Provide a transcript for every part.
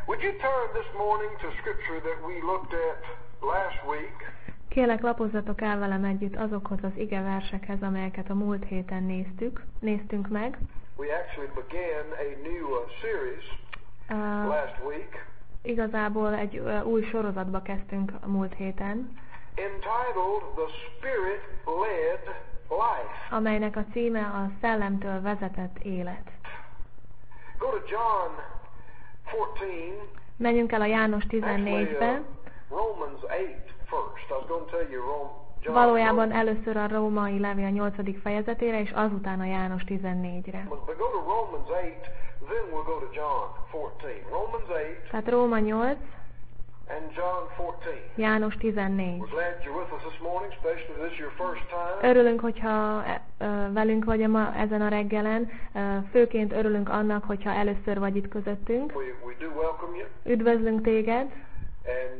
Would you turn this morning to scripture that we looked at last week? Kérlek, lapozzatok el velem együtt azokhoz az igeversekhez, amelyeket a múlt héten néztünk meg. We actually began a new series last week. Igazából egy új sorozatba kezdtünk a múlt héten. Entitled The Spirit-Led Life. Amelynek a címe a Szellemtől vezetett élet. Go to John 14. Menjünk el a János 14-be. Romans 8 first. I was going to tell you Valójában először a római levél 8. fejezetére, és azután a János 14-re. But go to Romans 8, then we'll go to John 14. Romans 8. Tehát Róma 8. And John 14. János 14. We're glad you're with us this morning, especially if this is your first time. Örülünk, hogyha velünk vagy ezen a reggelen. Főként örülünk annak, hogyha először vagy itt közöttünk. We do welcome you. Üdvözlünk téged. And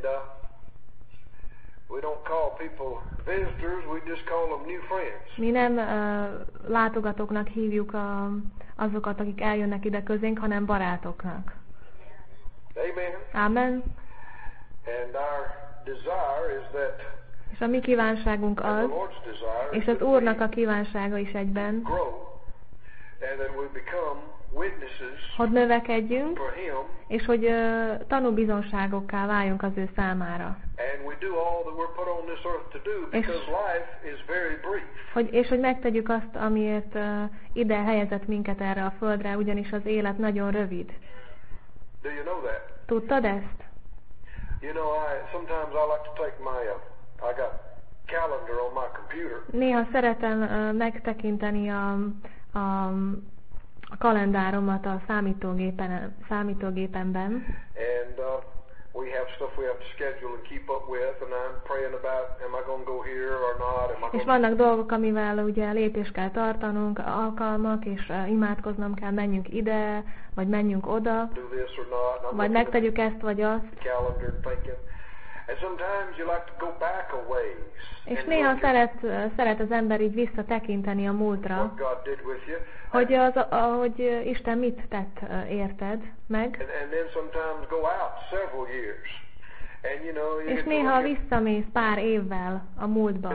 we don't call people visitors, we just call them new friends. Mi nem látogatóknak hívjuk azokat, akik eljönnek ide közénk, hanem barátoknak. Amen. Amen. And our desire is that, és a mi kívánságunk az, és az Úrnak a kívánsága is egyben, hogy növekedjünk, és hogy tanúbizonságokká váljunk az ő számára. És hogy megtegyük azt, amiért ide helyezett minket erre a földre, ugyanis az élet nagyon rövid. Tudtad ezt? You know, sometimes I like to take I got calendar on my computer. Néha szeretem megtekinteni a kalendáromat a számítógépemben. And we have stuff we have to schedule and keep up with, and I'm praying about, am I going to go here or not? És vannak dolgok, amivel ugye lépést kell tartanunk, alkalmak, és imádkoznom kell, menjünk ide, vagy menjünk oda, vagy megtegyük ezt, vagy azt. És néha szeret az ember így visszatekinteni a múltra, hogy Isten mit tett érted meg. És néha visszamész pár évvel a múltba.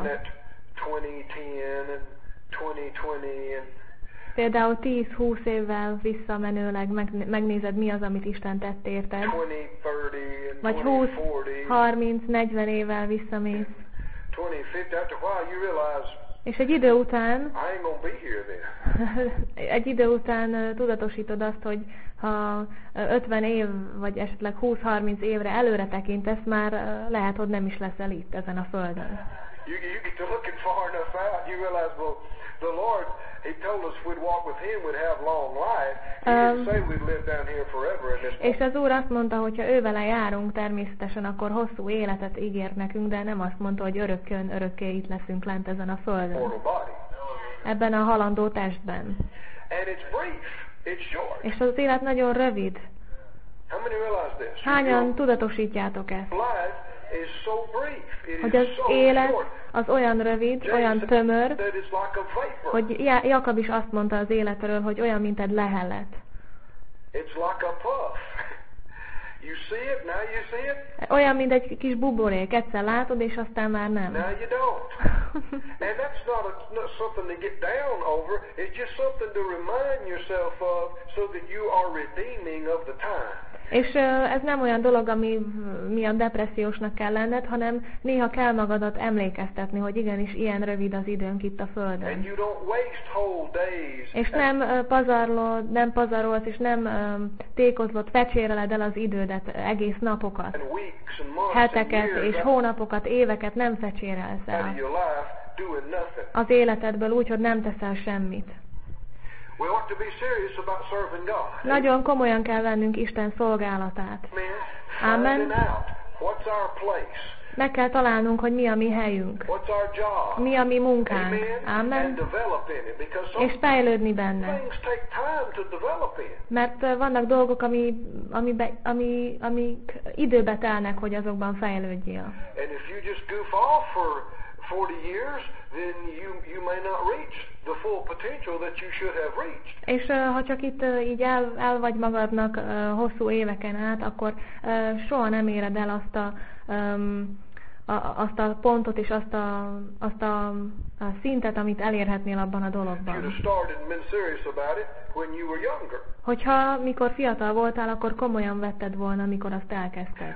Például 10-20 évvel visszamenőleg megnézed, mi az, amit Isten tett érted. Vagy 20-30-40 évvel visszamész. És egy idő után tudatosítod azt, hogy ha 50 év, vagy esetleg 20-30 évre előre tekintesz, már lehet, hogy nem is leszel itt ezen a földön. The Lord, He told us we'd walk with Him, we'd have long life. He didn't say we'd live down here forever in this world. És az Úr azt mondta, hogy ha ővele járunk, természetesen akkor hosszú életet ígért nekünk, de nem azt mondta, hogy örökké itt leszünk lent ezen a földön. Ebben a halandó testben. And it's brief. It's short. És az élet nagyon rövid. How many realize this? Hányan tudatosítjátok ezt? Life is so brief. Hogy az élet az olyan rövid, olyan tömör, hogy Jakab is azt mondta az életről, hogy olyan, mint egy lehelet. Olyan, mint egy kis buborék. Egyszer látod, és aztán már nem. És ez nem olyan dolog, ami miatt depressziósnak kell lenned, hanem néha kell magadat emlékeztetni, hogy igenis ilyen rövid az időnk itt a Földön. És nem pazarolsz, és nem tékozlod, fecséreled el az idődet, egész napokat, heteket és hónapokat, éveket nem fecsérelsz el az életedből úgy, hogy nem teszel semmit. Nagyon komolyan kell vennünk Isten szolgálatát. Amen. Meg kell találnunk, hogy mi a mi helyünk. Mi a mi munkánk. Amen. És fejlődni benne. Mert vannak dolgok, amik időbe telnek, hogy azokban fejlődjél. 40 years, then you may not reach the full potential that you should have reached. És ha csak itt így el vagy magadnak hosszú éveken át, akkor soha nem éred el azt a pontot és azt a szintet, amit elérhetnél abban a dologban. Hogyha mikor fiatal voltál, akkor komolyan vetted volna, amikor azt elkezdted.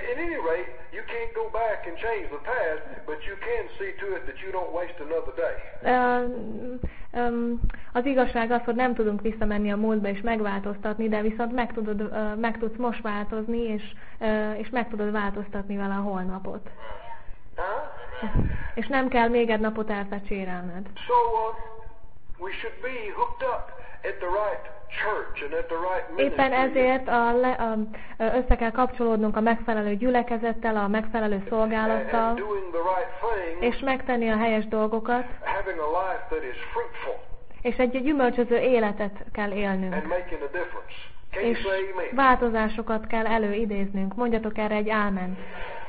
Az igazság az, hogy nem tudunk visszamenni a múltba és megváltoztatni, de viszont meg tudsz most változni, és meg tudod változtatni vele a holnapot. És nem kell még egy napot elfecsérelned. Éppen ezért össze kell kapcsolódnunk a megfelelő gyülekezettel, a megfelelő szolgálattal, és megtenni a helyes dolgokat, és egy gyümölcsöző életet kell élnünk. És változásokat kell előidéznünk. Mondjatok erre egy áment.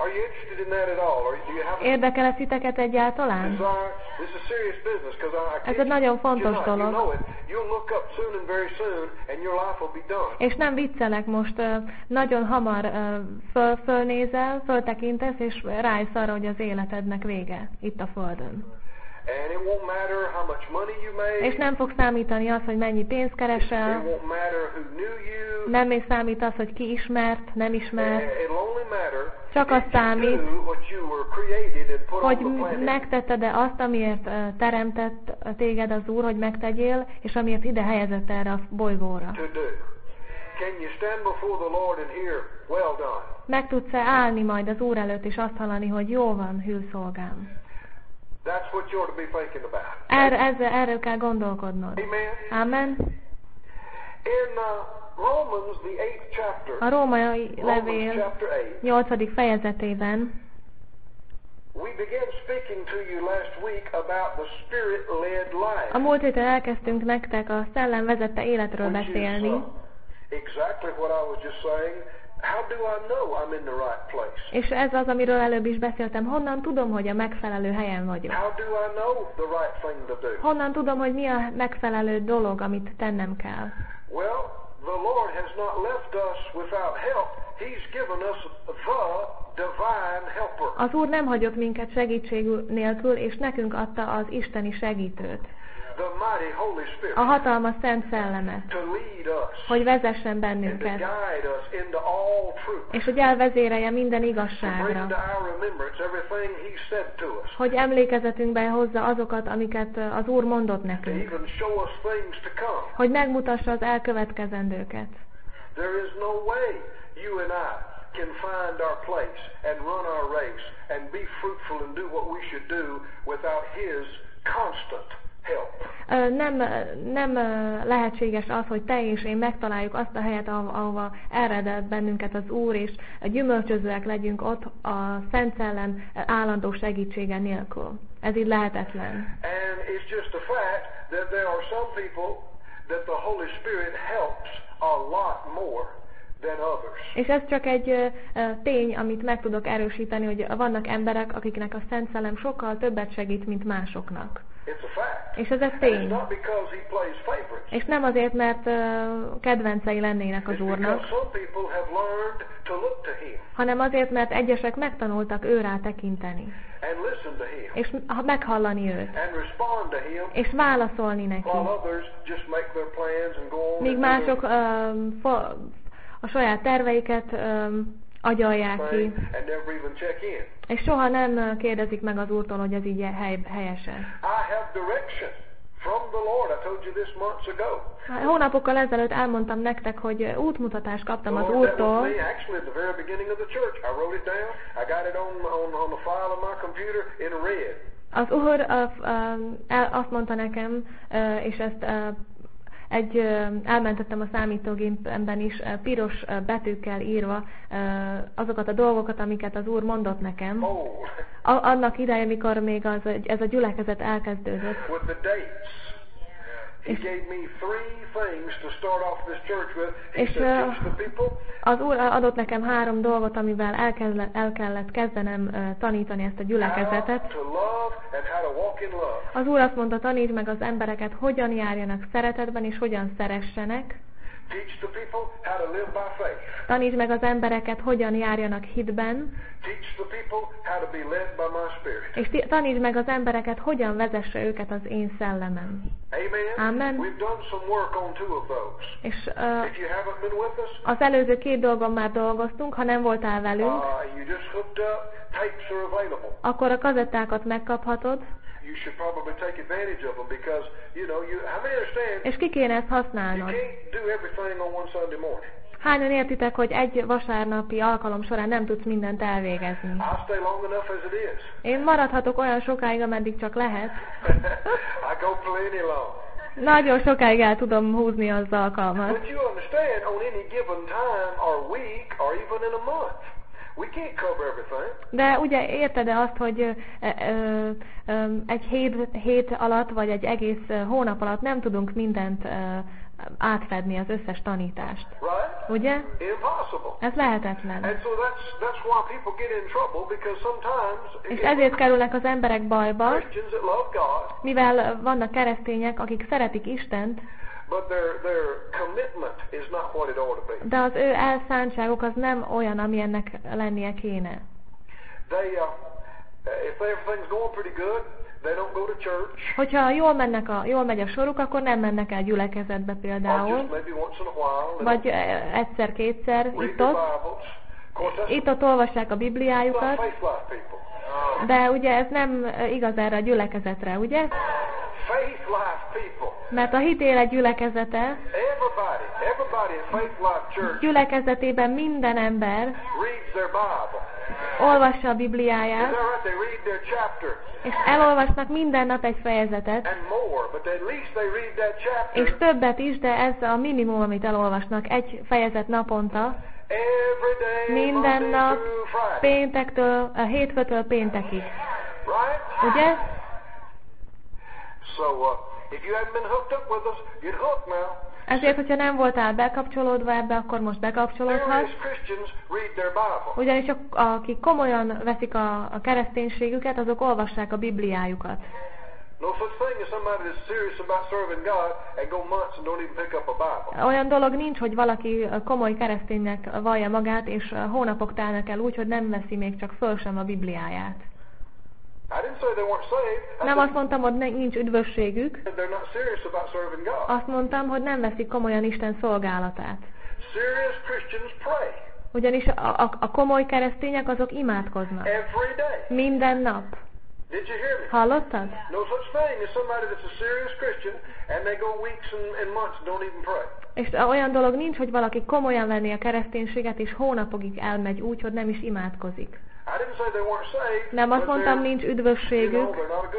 Érdekel ez titeket egyáltalán? Ez egy nagyon fontos dolog. És nem viccelek, most nagyon hamar fölnézel, föltekintesz, és rájössz arra, hogy az életednek vége itt a Földön. And it won't matter how much money you made. És nem fog számítani az, hogy mennyi pénzt keresel. It won't matter who knew you. Nem is számít az, hogy ki ismert, nem ismert. It'll only matter csak az számít, hogy megtetted-e azt, amiért teremtett téged az Úr, hogy megtegyél, és amiért ide helyezett erre a bolygóra. Meg tudsz-e állni majd az Úr előtt, és azt hallani, hogy jó van, hű szolgám. That's what you ought to be thinking about. Erről kell gondolkodnod. Amen. In Romans, the 8th chapter, a római levél 8. fejezetében we began speaking to you last week about the Spirit-led life. A múlt héten elkezdtünk nektek a szellem vezette életről beszélni. Exactly what I was just saying. How do I know I'm in the right place? És ez az, amiről előbb is beszéltem. Honnan tudom, hogy a megfelelő helyen vagyok? How do I know the right thing to do? Honnan tudom, hogy mi a megfelelő dolog, amit tennem kell? Well, the Lord has not left us without help. He's given us the divine helper. Az Úr nem hagyott minket segítség nélkül, és nekünk adta az isteni segítőt. A hatalmas Szent Szellemet, hogy vezessen bennünket, és hogy elvezérelje minden igazságra, hogy emlékezetünkbe hozza azokat, amiket az Úr mondott nekünk, hogy megmutassa az elkövetkezendőket. Can find our place and run our race and be fruitful and do what we should do without His constant help. Nem lehetséges az, hogy te és én megtaláljuk azt a helyet, ahova elredelt bennünket az Úr, és gyümölcsözőek legyünk ott a Szent Szellem állandó segítsége nélkül. Ez így lehetetlen. And it's just a fact that there are some people that the Holy Spirit helps a lot more. És ez csak egy tény, amit meg tudok erősíteni, hogy vannak emberek, akiknek a Szent Szellem sokkal többet segít, mint másoknak. És ez egy tény. És nem azért, mert kedvencei lennének az Úrnak, hanem azért, mert egyesek megtanultak őrá tekinteni. És meghallani őt. És válaszolni neki. Míg mások a saját terveiket agyalják ki, és soha nem kérdezik meg az Úrtól, hogy ez így helyesen. Hónapokkal ezelőtt elmondtam nektek, hogy útmutatást kaptam az Úrtól. Az Úr azt mondta nekem, és ezt elmentettem a számítógépemben is piros betűkkel írva azokat a dolgokat, amiket az Úr mondott nekem. Annak ideje, mikor még ez a gyülekezet elkezdődött. És az Úr adott nekem 3 dolgot, amivel el kellett kezdenem tanítani ezt a gyülekezetet. Az Úr azt mondta, tanítsd meg az embereket, hogyan járjanak szeretetben, és hogyan szeressenek. Tanítsd meg az embereket, hogyan járjanak hitben. És tanítsd meg az embereket, hogyan vezesse őket az én szellemem. Amen. És az előző 2 dolgon már dolgoztunk, ha nem voltál velünk, akkor a kazettákat megkaphatod. És ki kéne ezt használnod? Hányan értitek, hogy egy vasárnapi alkalom során nem tudsz mindent elvégezni? Én maradhatok olyan sokáig, ameddig csak lehet. Nagyon sokáig el tudom húzni az alkalmat. De ugye érted-e azt, hogy egy hét alatt, vagy egy egész hónap alatt nem tudunk mindent átfedni, az összes tanítást. Ugye? Ez lehetetlen. És ezért kerülnek az emberek bajba, mivel vannak keresztények, akik szeretik Istent, de az ő elszántságuk az nem olyan, ami ennek lennie kéne. Hogyha jól megy a soruk, akkor nem mennek el gyülekezetbe például. Vagy egyszer-kétszer itt-ott olvassák a Bibliájukat. De ugye ez nem igaz erre a gyülekezetre, ugye? Mert a hit élet gyülekezete, gyülekezetében minden ember olvassa a Bibliáját, és elolvasnak minden nap egy fejezetet, és többet is, de ez a minimum, amit elolvasnak, egy fejezet naponta, minden nap, péntektől, hétfőtől péntekig. Ugye? Ezért, hogyha nem voltál bekapcsolódva ebbe, akkor most bekapcsolódhatsz. Ugyanis akik komolyan veszik a kereszténységüket, azok olvassák a Bibliájukat. Olyan dolog nincs, hogy valaki komoly kereszténynek vallja magát, és hónapok telnek el úgy, hogy nem veszi még csak föl sem a Bibliáját. Nem azt mondtam, hogy nincs üdvösségük. Azt mondtam, hogy nem veszik komolyan Isten szolgálatát. Ugyanis a komoly keresztények azok imádkoznak. Minden nap. Hallottad? És olyan dolog nincs, hogy valaki komolyan venné a kereszténységet, és hónapokig elmegy úgy, hogy nem is imádkozik. Nem azt mondtam, nincs üdvösségük,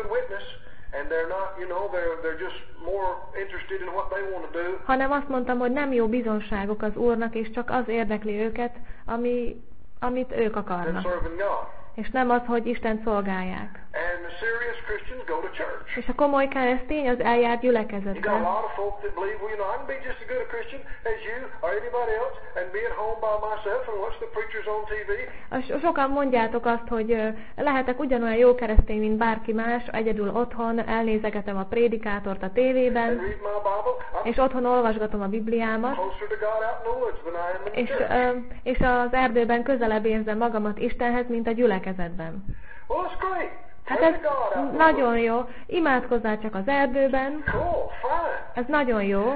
hanem azt mondtam, hogy nem jó bizonságok az Úrnak, és csak az érdekli őket, amit ők akarnak. És nem az, hogy Isten szolgálják. És a komoly keresztény az eljár gyülekezetbe. Sokan mondjátok azt, hogy lehetek ugyanolyan jó keresztény, mint bárki más, egyedül otthon elnézegetem a prédikátort a tévében, és otthon olvasgatom a Bibliámat, és az erdőben közelebb érzem magamat Istenhez, mint a gyülekezetben. Hát ez nagyon jó. Imádkozzál csak az erdőben. Ez nagyon jó.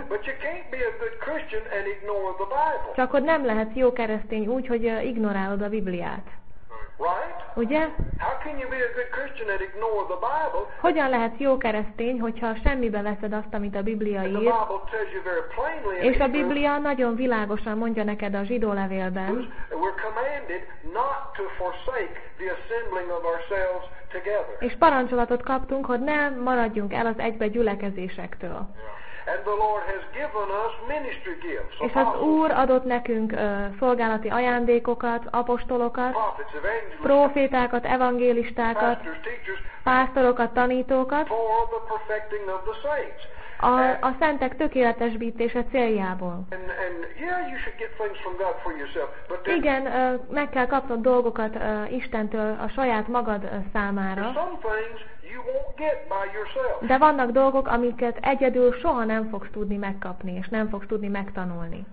Csak hogy nem lehetsz jó keresztény úgy, hogy ignorálod a Bibliát. Ugye? Hogyan lehetsz jó keresztény, hogyha semmibe veszed azt, amit a Biblia ír? És a Biblia nagyon világosan mondja neked a zsidó levélben, és parancsolatot kaptunk, hogy ne maradjunk el az egybe gyülekezésektől. És az Úr adott nekünk szolgálati ajándékokat, apostolokat, prófétákat, evangélistákat, pásztorokat, tanítókat, A szentek tökéletesítése céljából. Igen, meg kell kapnod dolgokat Istentől a saját magad számára. De vannak dolgok, amiket egyedül soha nem fogsz tudni megkapni, és nem fogsz tudni megtanulni.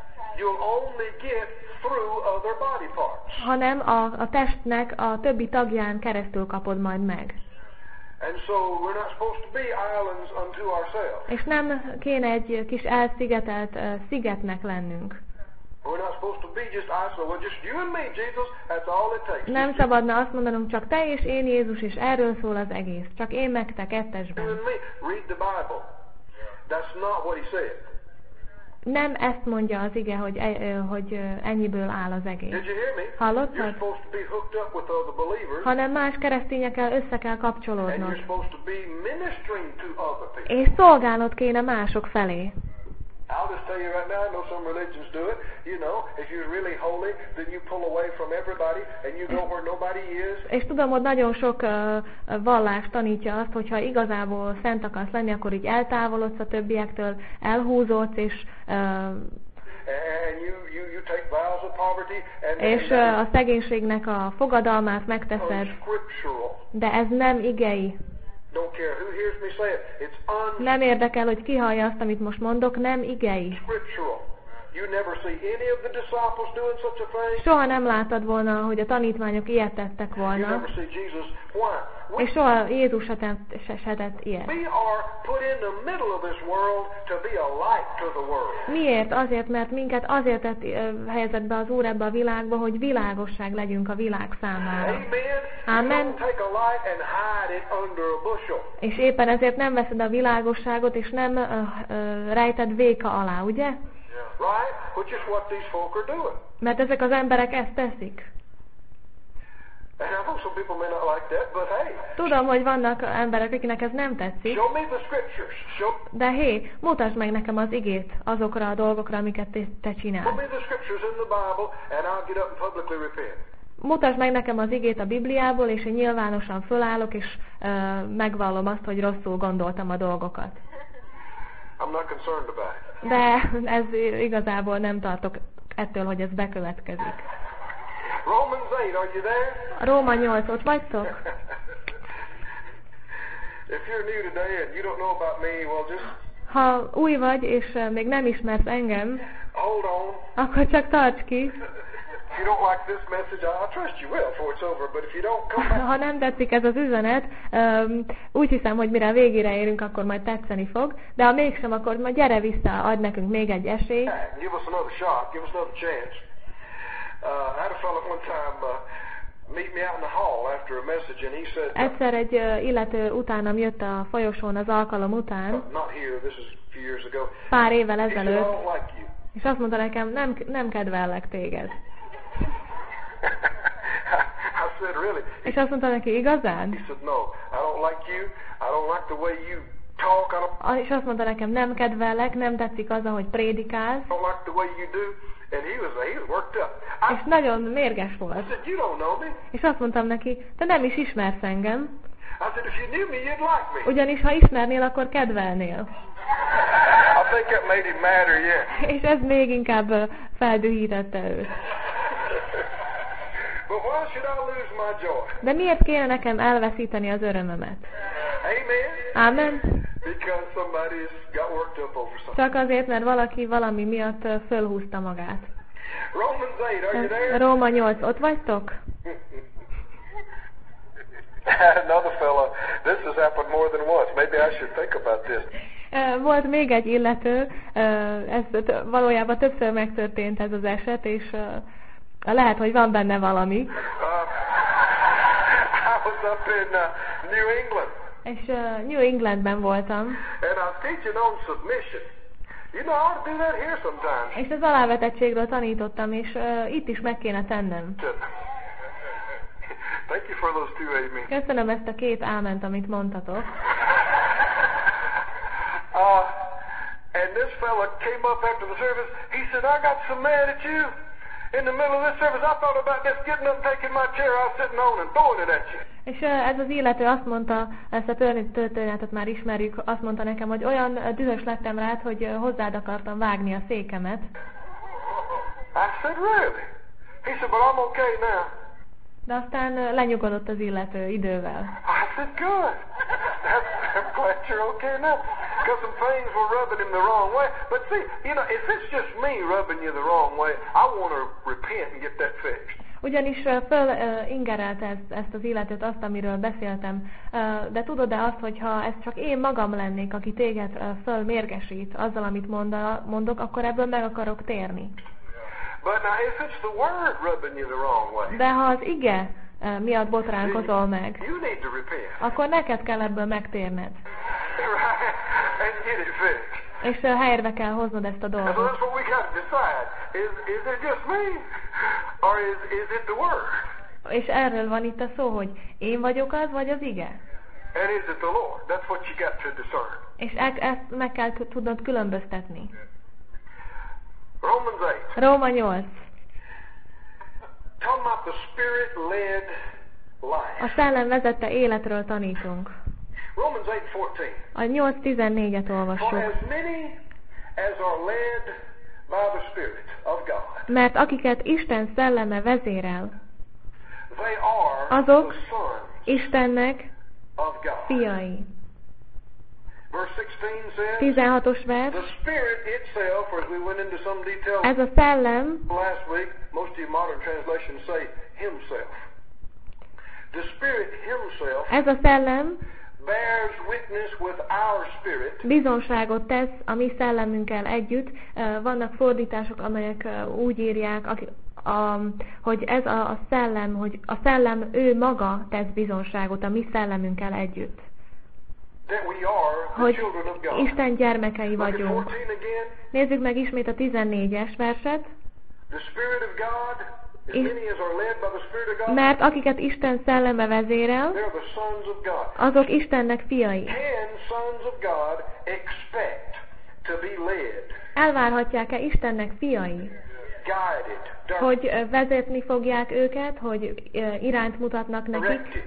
Hanem a testnek a többi tagján keresztül kapod majd meg. És nem kéne egy kis elszigetelt szigetnek lennünk. Nem szabadna azt mondanunk, csak te és én, Jézus, és erről szól az egész. Csak én meg te kettesben. Nem ezt mondja az ige, hogy ennyiből áll az egész. Hallottad? Hanem más keresztényekkel össze kell kapcsolódnod. És szolgálnod kéne mások felé. I'll just tell you right now, I know some religions do it. You know, if you're really holy, then you pull away from everybody and you go where nobody is. És tudom, hogy nagyon sok vallás tanítja azt, hogy ha igazából szent akarsz lenni, akkor így eltávolodsz a többiektől, elhúzódsz, és a szegénységnek a fogadalmát megteszed. De ez nem igei. Nem érdekel, hogy ki hallja azt, amit most mondok, nem igei. Soha nem láttad volna, hogy a tanítványok ilyet tettek volna. És soha Jézus se tett ilyet. Miért? Azért, mert minket azért helyezett be az Úr ebbe a világba, hogy világosság legyünk a világ számára. Amen. És éppen ezért nem veszed a világosságot, és nem rejted véka alá, ugye? Mert ezek az emberek ezt teszik. Tudom, hogy vannak emberek, akiknek ez nem tetszik. De hé, mutasd meg nekem az igét azokra a dolgokra, amiket te csinálsz. Mutasd meg nekem az igét a Bibliából, és én nyilvánosan fölállok, és megvallom azt, hogy rosszul gondoltam a dolgokat. De ez igazából nem tartok ettől, hogy ez bekövetkezik. Róma 8, ott vagytok? Ha új vagy, és még nem ismersz engem, akkor csak tarts ki. Ha nem tetszik ez az üzenet, úgy hiszem, hogy mire a végére érünk, akkor majd tetszeni fog, de ha mégsem, akkor majd gyere vissza, adj nekünk még egy esélyt. Egyszer egy illető utánam jött a folyosón az alkalom után, pár évvel ezelőtt, és azt mondta nekem, nem kedvellek téged. És azt mondta neki, igazán? És azt mondta nekem, nem kedvellek, nem tetszik az, ahogy prédikálsz. És nagyon mérges volt. És azt mondtam neki, te nem is ismersz engem. Ugyanis ha ismernél, akkor kedvelnél. És ez még inkább feldühítette őt. De miért kéne nekem elveszíteni az örömömet? Amen. Csak azért, mert valaki valami miatt fölhúzta magát. Róma 8, ott vagytok? Another fellow, this has happened more than once. Maybe I should think about this. Volt még egy illető, ez valójában többször megtörtént ez az eset, és lehet, hogy van benne valami. I was up in New England. És New Englandben voltam. And I was teaching on submission. You know, I ought to do that here sometimes. És az alávetettségről tanítottam, és itt is meg kéne tennem. Thank you for those two amens. Köszönöm ezt a két áment, amit mondtatok. And this fella came up after the service. He said, I got so mad at you. In the middle of this service, I thought about just getting up, taking my chair I was sitting on and throwing it at you. És ez az illető azt mondta, ezt a történetet már ismerjük, azt mondta nekem, hogy olyan dühös lettem rád, hogy hozzád akartam vágni a székemet. I said, really? He said, but I'm okay now. De aztán lenyugodott az illető idővel. I said, good. I'm glad you're okay now. Because some things were rubbing him the wrong way. But see, you know, if it's just me rubbing you the wrong way, I want to repent and get that fixed. Ugyanis ingerelte ezt az illetőt, azt, amiről beszéltem. De tudod-e azt, hogy ha ez csak én magam lennék, aki téged fölmérgesít azzal, amit mondok, akkor ebből meg akarok térni. But now, if it's the word rubbing you the wrong way, de ha az ige miatt botránkozol meg, you need to repent. Akkor neked kell ebből megtérned. Right? And get it fixed. És helyre kell hoznod ezt a dolgot. So that's what we got to decide. Is it just me? Or is it the word? És erről van itt a szó, hogy én vagyok az, vagy az ige. And is it the Lord? That's what you got to discern. És ezt meg kell tudnod különböztetni. Romans 8. Róma 8. Talking about the Spirit-led life. A szellem vezette életről tanítunk. Romans 8:14. A 8:14-et olvassuk. For as many as are led by the Spirit of God. Mert akiket Isten szelleme vezérel, they are azok the sons Istennek of God. fiai. Verse 16 says, 16-os vers. the Spirit itself, as we went into some detail Ez a szellem, last week, most of your modern translations say himself. The Spirit himself ez a szellem bears witness with our spirit. Bizonságot tesz a mi szellemünkkel együtt. Vannak fordítások, amelyek úgy írják, hogy ez a szellem, hogy a szellem ő maga tesz bizonságot a mi szellemünkkel együtt. Hogy Isten gyermekei vagyunk. Nézzük meg ismét a 14-es verset. Mert akiket Isten szelleme vezérel, azok Istennek fiai. Elvárhatják-e Istennek fiai? Hogy vezetni fogják őket, hogy irányt mutatnak nekik?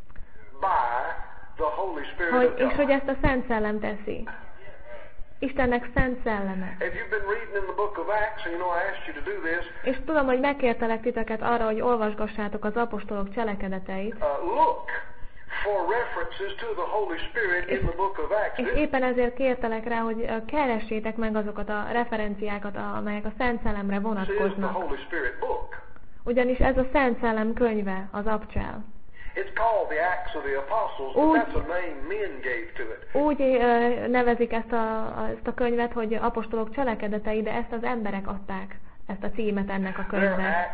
És hogy ezt a Szent Szellem teszi. Istennek szent szelleme. És tudom, hogy megkértelek titeket arra, hogy olvasgassátok az apostolok cselekedeteit. És éppen ezért kértelek rá, hogy keressétek meg azokat a referenciákat, amelyek a Szent Szellemre vonatkoznak. Ugyanis ez a Szent Szellem könyve, az Abcsel. Úgy nevezik ezt a könyvet, hogy apostolok cselekedetei, de ezt az emberek adták, ezt a címet ennek a könyvnek.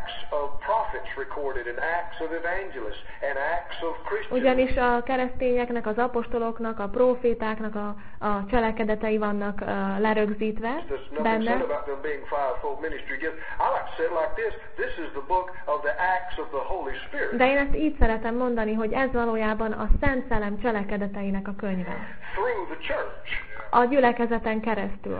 Ugyanis a keresztényeknek, az apostoloknak, a prófétáknak a cselekedetei vannak lerögzítve benne. De én ezt így szeretem mondani, hogy ez valójában a Szent Szellem cselekedeteinek a könyve. A gyülekezeten keresztül.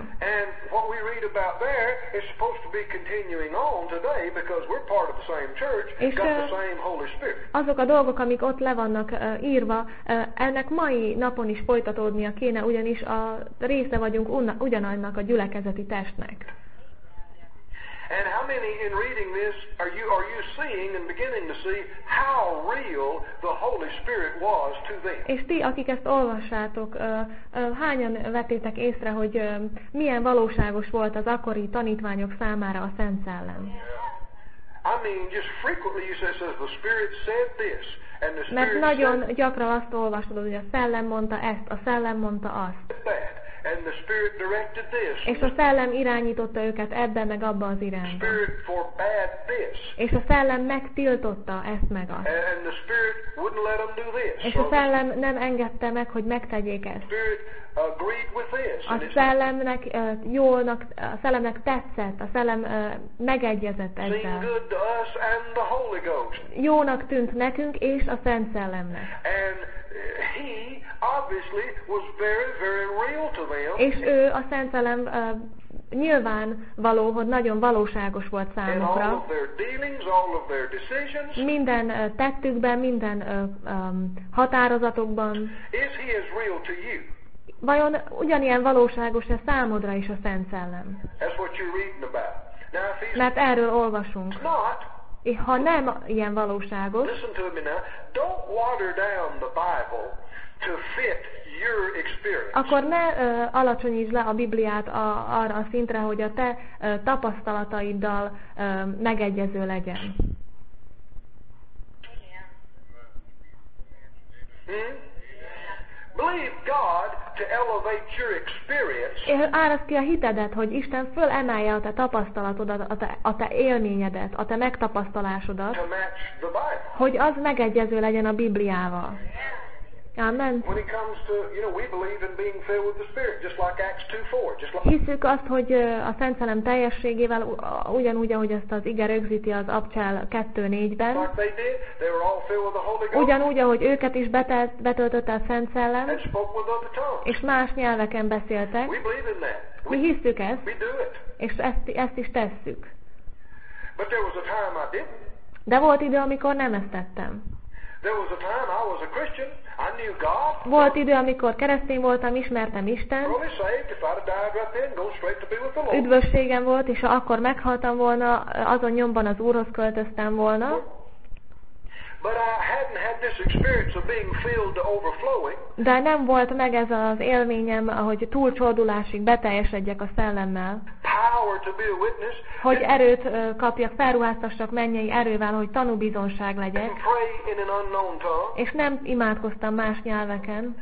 És azok a dolgok, amik ott le vannak írva, ennek mai napon is folytatódnia kéne, ugyanis a része vagyunk ugyanannak a gyülekezeti testnek. And how many in reading this are you seeing and beginning to see how real the Holy Spirit was to them? És ti, akik ezt olvassátok, hányan vettétek észre, hogy milyen valóságos volt az akkori tanítványok számára a Szent Szellem? I mean, just frequently you says the Spirit said this, and the Spirit mert nagyon gyakran azt olvasod, hogy a Szellem mondta ezt, a Szellem mondta azt. And the Spirit directed this. És a Szellem irányította őket ebbe meg abba az irányba. Spirit forbade this. És a Szellem megtiltotta ezt meg azt. And the Spirit wouldn't let them do this. És a Szellem nem engedte meg, hogy megtegyék ezt. Spirit agreed with this. A Szellemnek tetszett, a Szellem megegyezett ezzel. Good to us and the Holy Ghost. Jónak tűnt nekünk és a Szent Szellemnek. And he obviously was very, very real to them. És ő, a Szent Szellem nyilvánvaló, hogy nagyon valóságos volt számukra. Minden tettükben, minden határozatokban. Vajon ugyanilyen valóságos-e számodra is a Szent Szellem? Mert erről olvasunk. Ha nem ilyen valóságos, akkor ne alacsonyítsd le a Bibliát arra a szintre, hogy a te tapasztalataiddal megegyező legyen. Árasd ki a hitedet, hogy Isten fölemelje a te tapasztalatodat, a te élményedet, a te megtapasztalásodat, hogy az megegyező legyen a Bibliával. Amen. Hiszük azt, hogy a Szent Szellem teljességével, ugyanúgy, ahogy ezt az ige rögzíti az Abcsel 2:4-ben, ugyanúgy, ahogy őket is betöltötte a Szent Szellem, és más nyelveken beszéltek. Mi hiszük ezt, és ezt is tesszük. De volt idő, amikor nem ezt tettem. Volt idő, amikor keresztény voltam, ismertem Istent, üdvösségem volt, és ha akkor meghaltam volna, azon nyomban az Úrhoz költöztem volna. De nem volt meg ez az élményem, hogy túlcsordulásig beteljesedjek a szellemmel. Hogy erőt kapjak, felruháztassak mennyei erővel, hogy tanúbizonság legyek. És nem imádkoztam más nyelveken.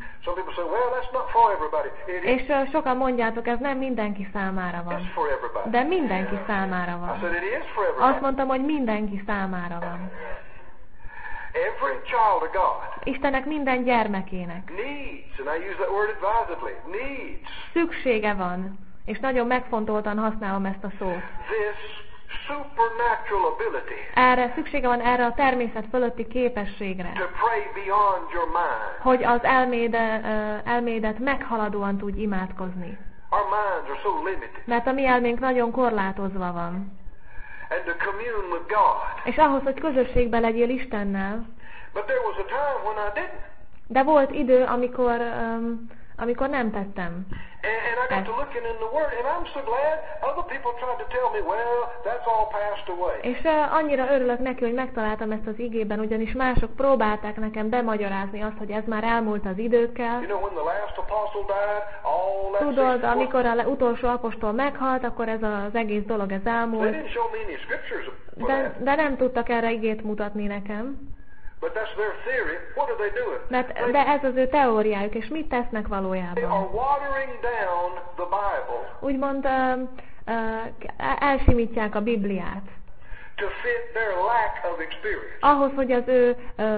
És sokan mondjátok, ez nem mindenki számára van. De mindenki számára van. Azt mondtam, hogy mindenki számára van. Every child of God Istennek minden gyermekének needs, and I use that word advisedly, needs szüksége van, és nagyon megfontoltan használom ezt a szót. This supernatural ability Erre szüksége van, erre a természet fölötti képességre, to pray beyond your mind. hogy az elmédet meghaladóan tudj imádkozni. Our minds are so limited. Mert a mi elménk nagyon korlátozva van. And to commune with God. És ahhoz, hogy közösségben legyél Istennel. But there was a time when I didn't. De volt idő, amikor nem tettem. And I got to looking in the Word, and I'm so glad other people tried to tell me, well, that's all passed away. És annyira örülök neki, hogy megtaláltam ezt az igében, ugyanis mások próbálták nekem bemagyarázni azt, hogy ez már elmúlt az időkkel. You know, when the last apostle died, all that. Tudod, amikor az utolsó apostol meghalt, akkor ez az egész dolog ez elmúlt. They didn't show me any scriptures. De nem tudtak erre igét mutatni nekem. But that's their theory. What are they doing? De ez az ő teóriájuk, és mit tesznek They valójában? are watering down the Bible Úgymond elsimítják a Bibliát. to fit their lack of experience. Ahhoz, hogy az ő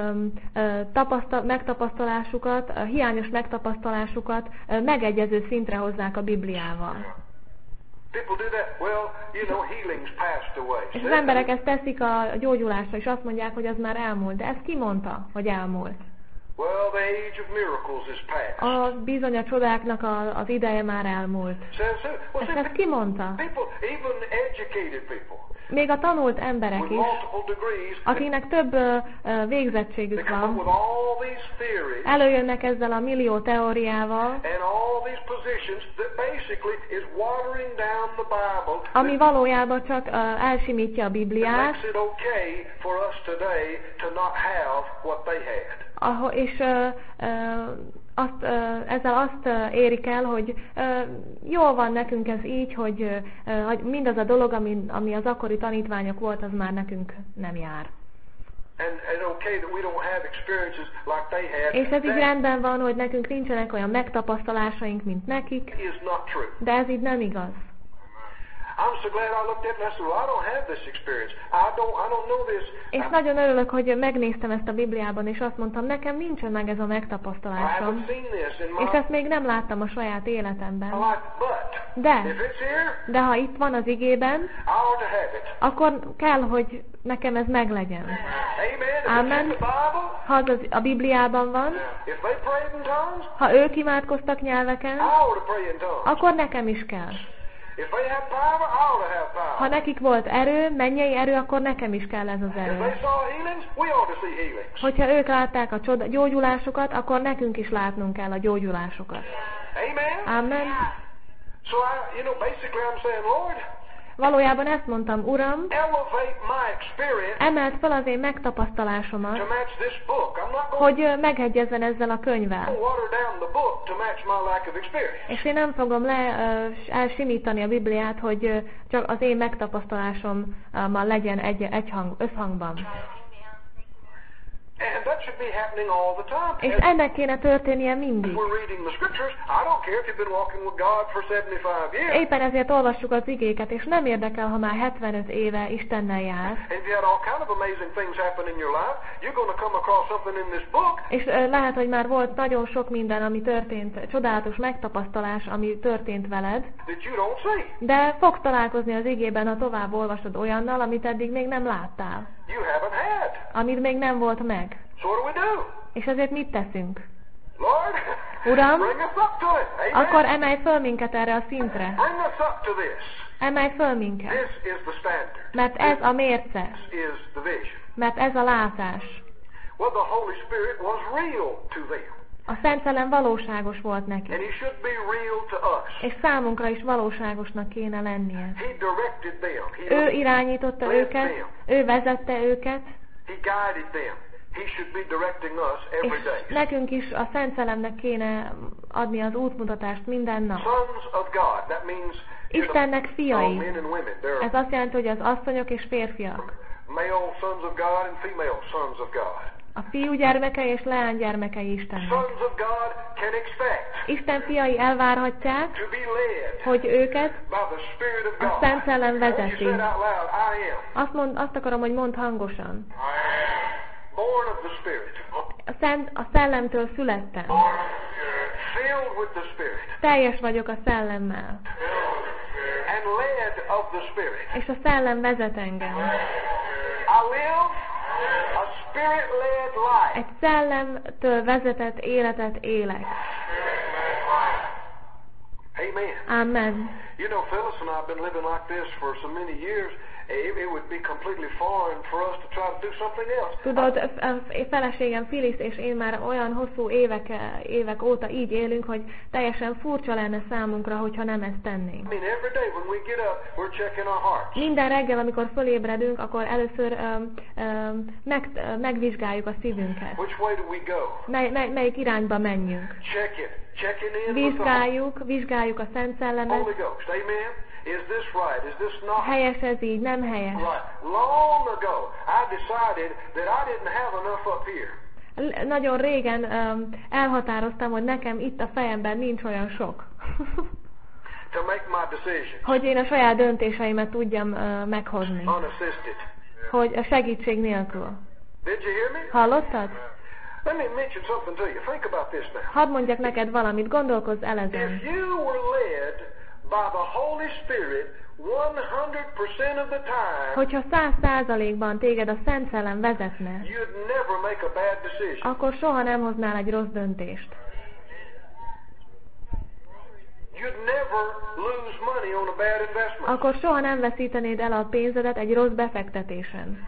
megtapasztalásukat, hiányos megtapasztalásukat megegyező szintre hozzák a Bibliával. People do that. Well, you know, healing's passed away. És az emberek ezt teszik a gyógyulásra, és azt mondják, hogy az már elmúlt. De ezt ki mondta, hogy elmúlt? Well, the age of miracles is past. Bizony a csodáknak az ideje már elmúlt. Ezt ki mondta? People, even educated people, Még a tanult emberek with is, multiple degrees, akiknek több végzettségük they come up van, with all these theories előjönnek ezzel a millió teóriával, and all these positions that basically is watering down the Bible. ami valójában csak elsimítja a It Bibliát, makes it okay for us today to not have what they had. és ezzel azt érik el, hogy jól van nekünk ez így, hogy mindaz a dolog, ami az akkori tanítványok volt, az már nekünk nem jár. És ez így rendben van, hogy nekünk nincsenek olyan megtapasztalásaink, mint nekik, de ez így nem igaz. És nagyon örülök, hogy megnéztem ezt a Bibliában, és azt mondtam, nekem nincsen meg ez a megtapasztalásom. És ezt még nem láttam a saját életemben. De ha itt van az igében, akkor kell, hogy nekem ez meglegyen. Amen. Ha az a Bibliában van, ha ők imádkoztak nyelveken, akkor nekem is kell. If they had power, I ought to have power. Ha nekik volt erő, mennyei erő, akkor nekem is kell ez az If they erő. saw healings, we ought to see healings. Hogyha ők látták a gyógyulásokat, akkor nekünk is látnunk kell a gyógyulásokat. Amen? Amen. So basically I'm saying, Lord, Valójában ezt mondtam, Uram, elevate my experience emeld fel az én to megtapasztalásomat, match this book. I'm not going hogy megegyezzen ezzel a to könyvvel. water down the book to match my lack of experience. És én nem fogom elsimítani a Bibliát, hogy csak az én megtapasztalásommal legyen összhangban. And that should be happening all the time. És ennek kéne történnie mindig. If we're reading the scriptures, I don't care if you've been walking with God for 75 years. Éppen ezért olvassuk az igéket, és nem érdekel, ha már 75 éve Istennel jár. And if you had all kind of amazing things happen in your life, you're going to come across something in this book. És lehet, hogy már volt nagyon sok minden, ami történt, csodálatos megtapasztalás, ami történt veled. That you don't see. De fogsz találkozni az igében, ha tovább olvasod olyannal, amit eddig még nem láttál. You haven't had. Amit még nem volt meg. So what do we do? És ezért mit teszünk? Lord, Uram, bring us up to it. Amen. akkor emelj föl minket erre a szintre. Bring us up to this. Emelj föl minket. This is the standard. Mert ez a mérce. This is the vision. Mert ez a látás. Well, the Holy Spirit was real to them. A Szent Szellem valóságos volt And neki. He should be real to us. És számunkra is valóságosnak kéne lennie. He directed them. Ő irányította őket, ő vezette őket, He guided them. He should be directing us every és day. nekünk is a Szent Szellemnek kéne adni az útmutatást minden nap. Sons of God. That means Istennek all fiai. men and women. There Ez are azt jelenti, hogy az asszonyok és férfiak. male sons of God and female sons of God. A fiú gyermekei és leány gyermekei Istennek. Sons of God can expect Isten fiai elvárhatják, to be led hogy őket by the Spirit of a God. Szent Szellem I want you vezeti. said out loud, I am Azt akarom, hogy mondd hangosan. born of the Spirit, A szellemtől születtem. filled with the Spirit, Teljes vagyok a szellemmel. and led of the Spirit. És a szellem vezet engem. I live a Spirit-led life. Egy szellemtől vezetett életet élek. Amen. Amen. You know, Phyllis and I have been living like this for so many years. It would be completely foreign for us to try to do something else. Tudod, feleségem Phyllis és én már olyan hosszú évek óta így élünk, hogy teljesen furcsa lenne számunkra, hogyha nem ezt tennénk. I mean, every day when we get up, we're checking our hearts. Minden reggel, amikor fölébredünk, akkor először megvizsgáljuk a szívünket. Which way do we go? Melyik irányba menjünk. Check it. Checking in with the Vizsgáljuk a Szent Szellemet. Holy Ghost. Amen. Is this right? Is this not Helyes ez így, nem helyes. right? Long ago, I decided that I didn't have enough up here. Nagyon régen elhatároztam, hogy nekem itt a fejemben nincs olyan sok. To make my decision. Hogy én a saját döntéseimet tudjam meghozni. Unassisted. Hogy a segítség nélkül. Did you hear me? Hallottad? Let me mention something to you. Think about this now. Hadd mondjak neked valamit, gondolkozz el ezen. If you were led by the Holy Spirit 100% of the time, Hogyha 100%-ban téged a Szent Szellem vezetne, you'd never make a bad decision. akkor soha nem hoznál egy rossz döntést. You'd never lose money on a bad investment. Akkor soha nem veszítenéd el a pénzedet egy rossz befektetésen.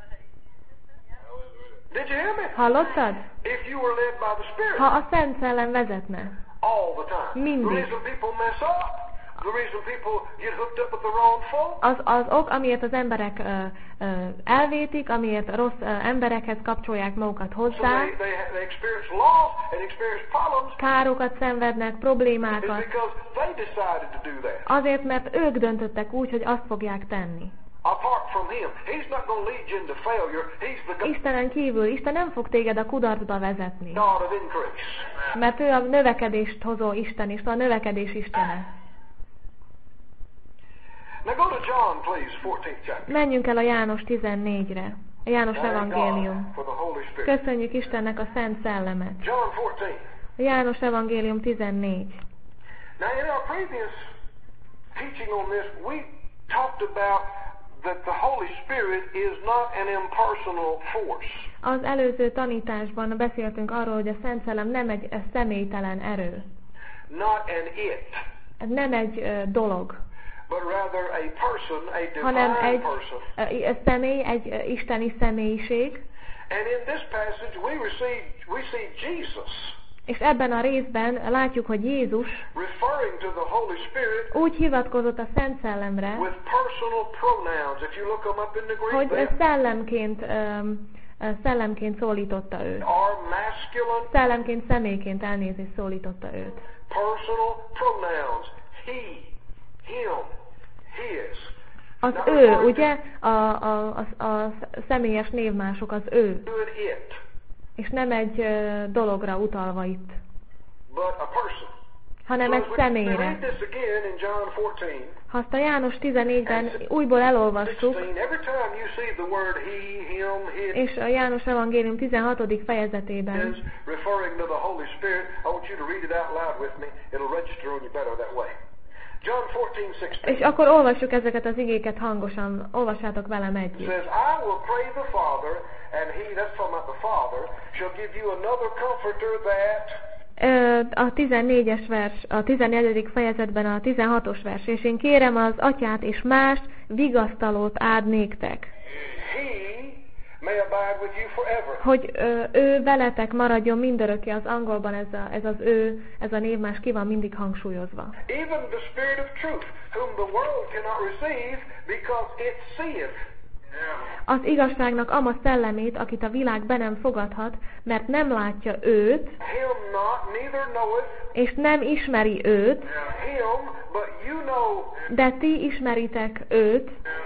Did you hear me? Hallottad? If you were led by the Spirit Ha a Szent Szellem vezetne, all the time. Mindig. The reason people mess up, the reason people get hooked up with the wrong folk, az ok, amiért az emberek elvétik, amiért rossz emberekhez kapcsolják magukat so hozzá, they experience loss and experience problems, károkat szenvednek, is problémákat, because they decided to do that. azért, mert ők döntöttek úgy, hogy azt fogják tenni. Apart from Him, He's not going to lead you into failure. He's the Istenen kívül, Isten nem fog téged a kudarcba vezetni, God of increase. mert ő a növekedést hozó Isten, és a növekedés Istene. Now go to John, please, 14th chapter. Menjünk el a János 14-re, a János Thank evangélium. God for the Holy Spirit. Köszönjük Istennek a Szent Szellemet. John 14. A János evangélium 14. Now, in our previous teaching on this, we talked about that the Holy Spirit is not an impersonal force. Az előző tanításban beszéltünk arról, hogy a Szent Szellem nem egy személytelen erő. Not an it. Ez nem egy dolog. but rather a person, a divine hanem egy person. Személy, egy isteni személyiség. And in this passage we see Jesus. És ebben a részben látjuk, hogy Jézus referring to the Holy Spirit úgy hivatkozott a Szent Szellemre, with personal pronouns. If you look them up in the Greek, hogy szellemként szólította őt. Are masculine. Szellemként, személyként, elnézést, szólította őt. Personal pronouns. He, him, his. Az ő, ugye? A személyes névmások az ő. És nem egy dologra utalva itt, hanem egy személyre. Ha azt a János 14-ben újból elolvassuk, és a János Evangélium 16. fejezetében, és akkor olvassuk ezeket az igéket hangosan, olvassátok velem együtt. Says, I will pray the Father, and he, that's talking about the Father, shall give you another comforter that... A 14-es vers, a 14. fejezetben a 16-os vers, és én kérem az Atyát és más vigasztalót áld néktek. Hogy ő veletek maradjon mindörökké, az angolban ez az ő, ez a névmás ki van mindig hangsúlyozva. Even the Spirit of truth, whom the world cannot receive because it seeth. Az igazságnak ama szellemét, akit a világ be nem fogadhat, mert nem látja őt, és nem ismeri őt, de ti ismeritek őt,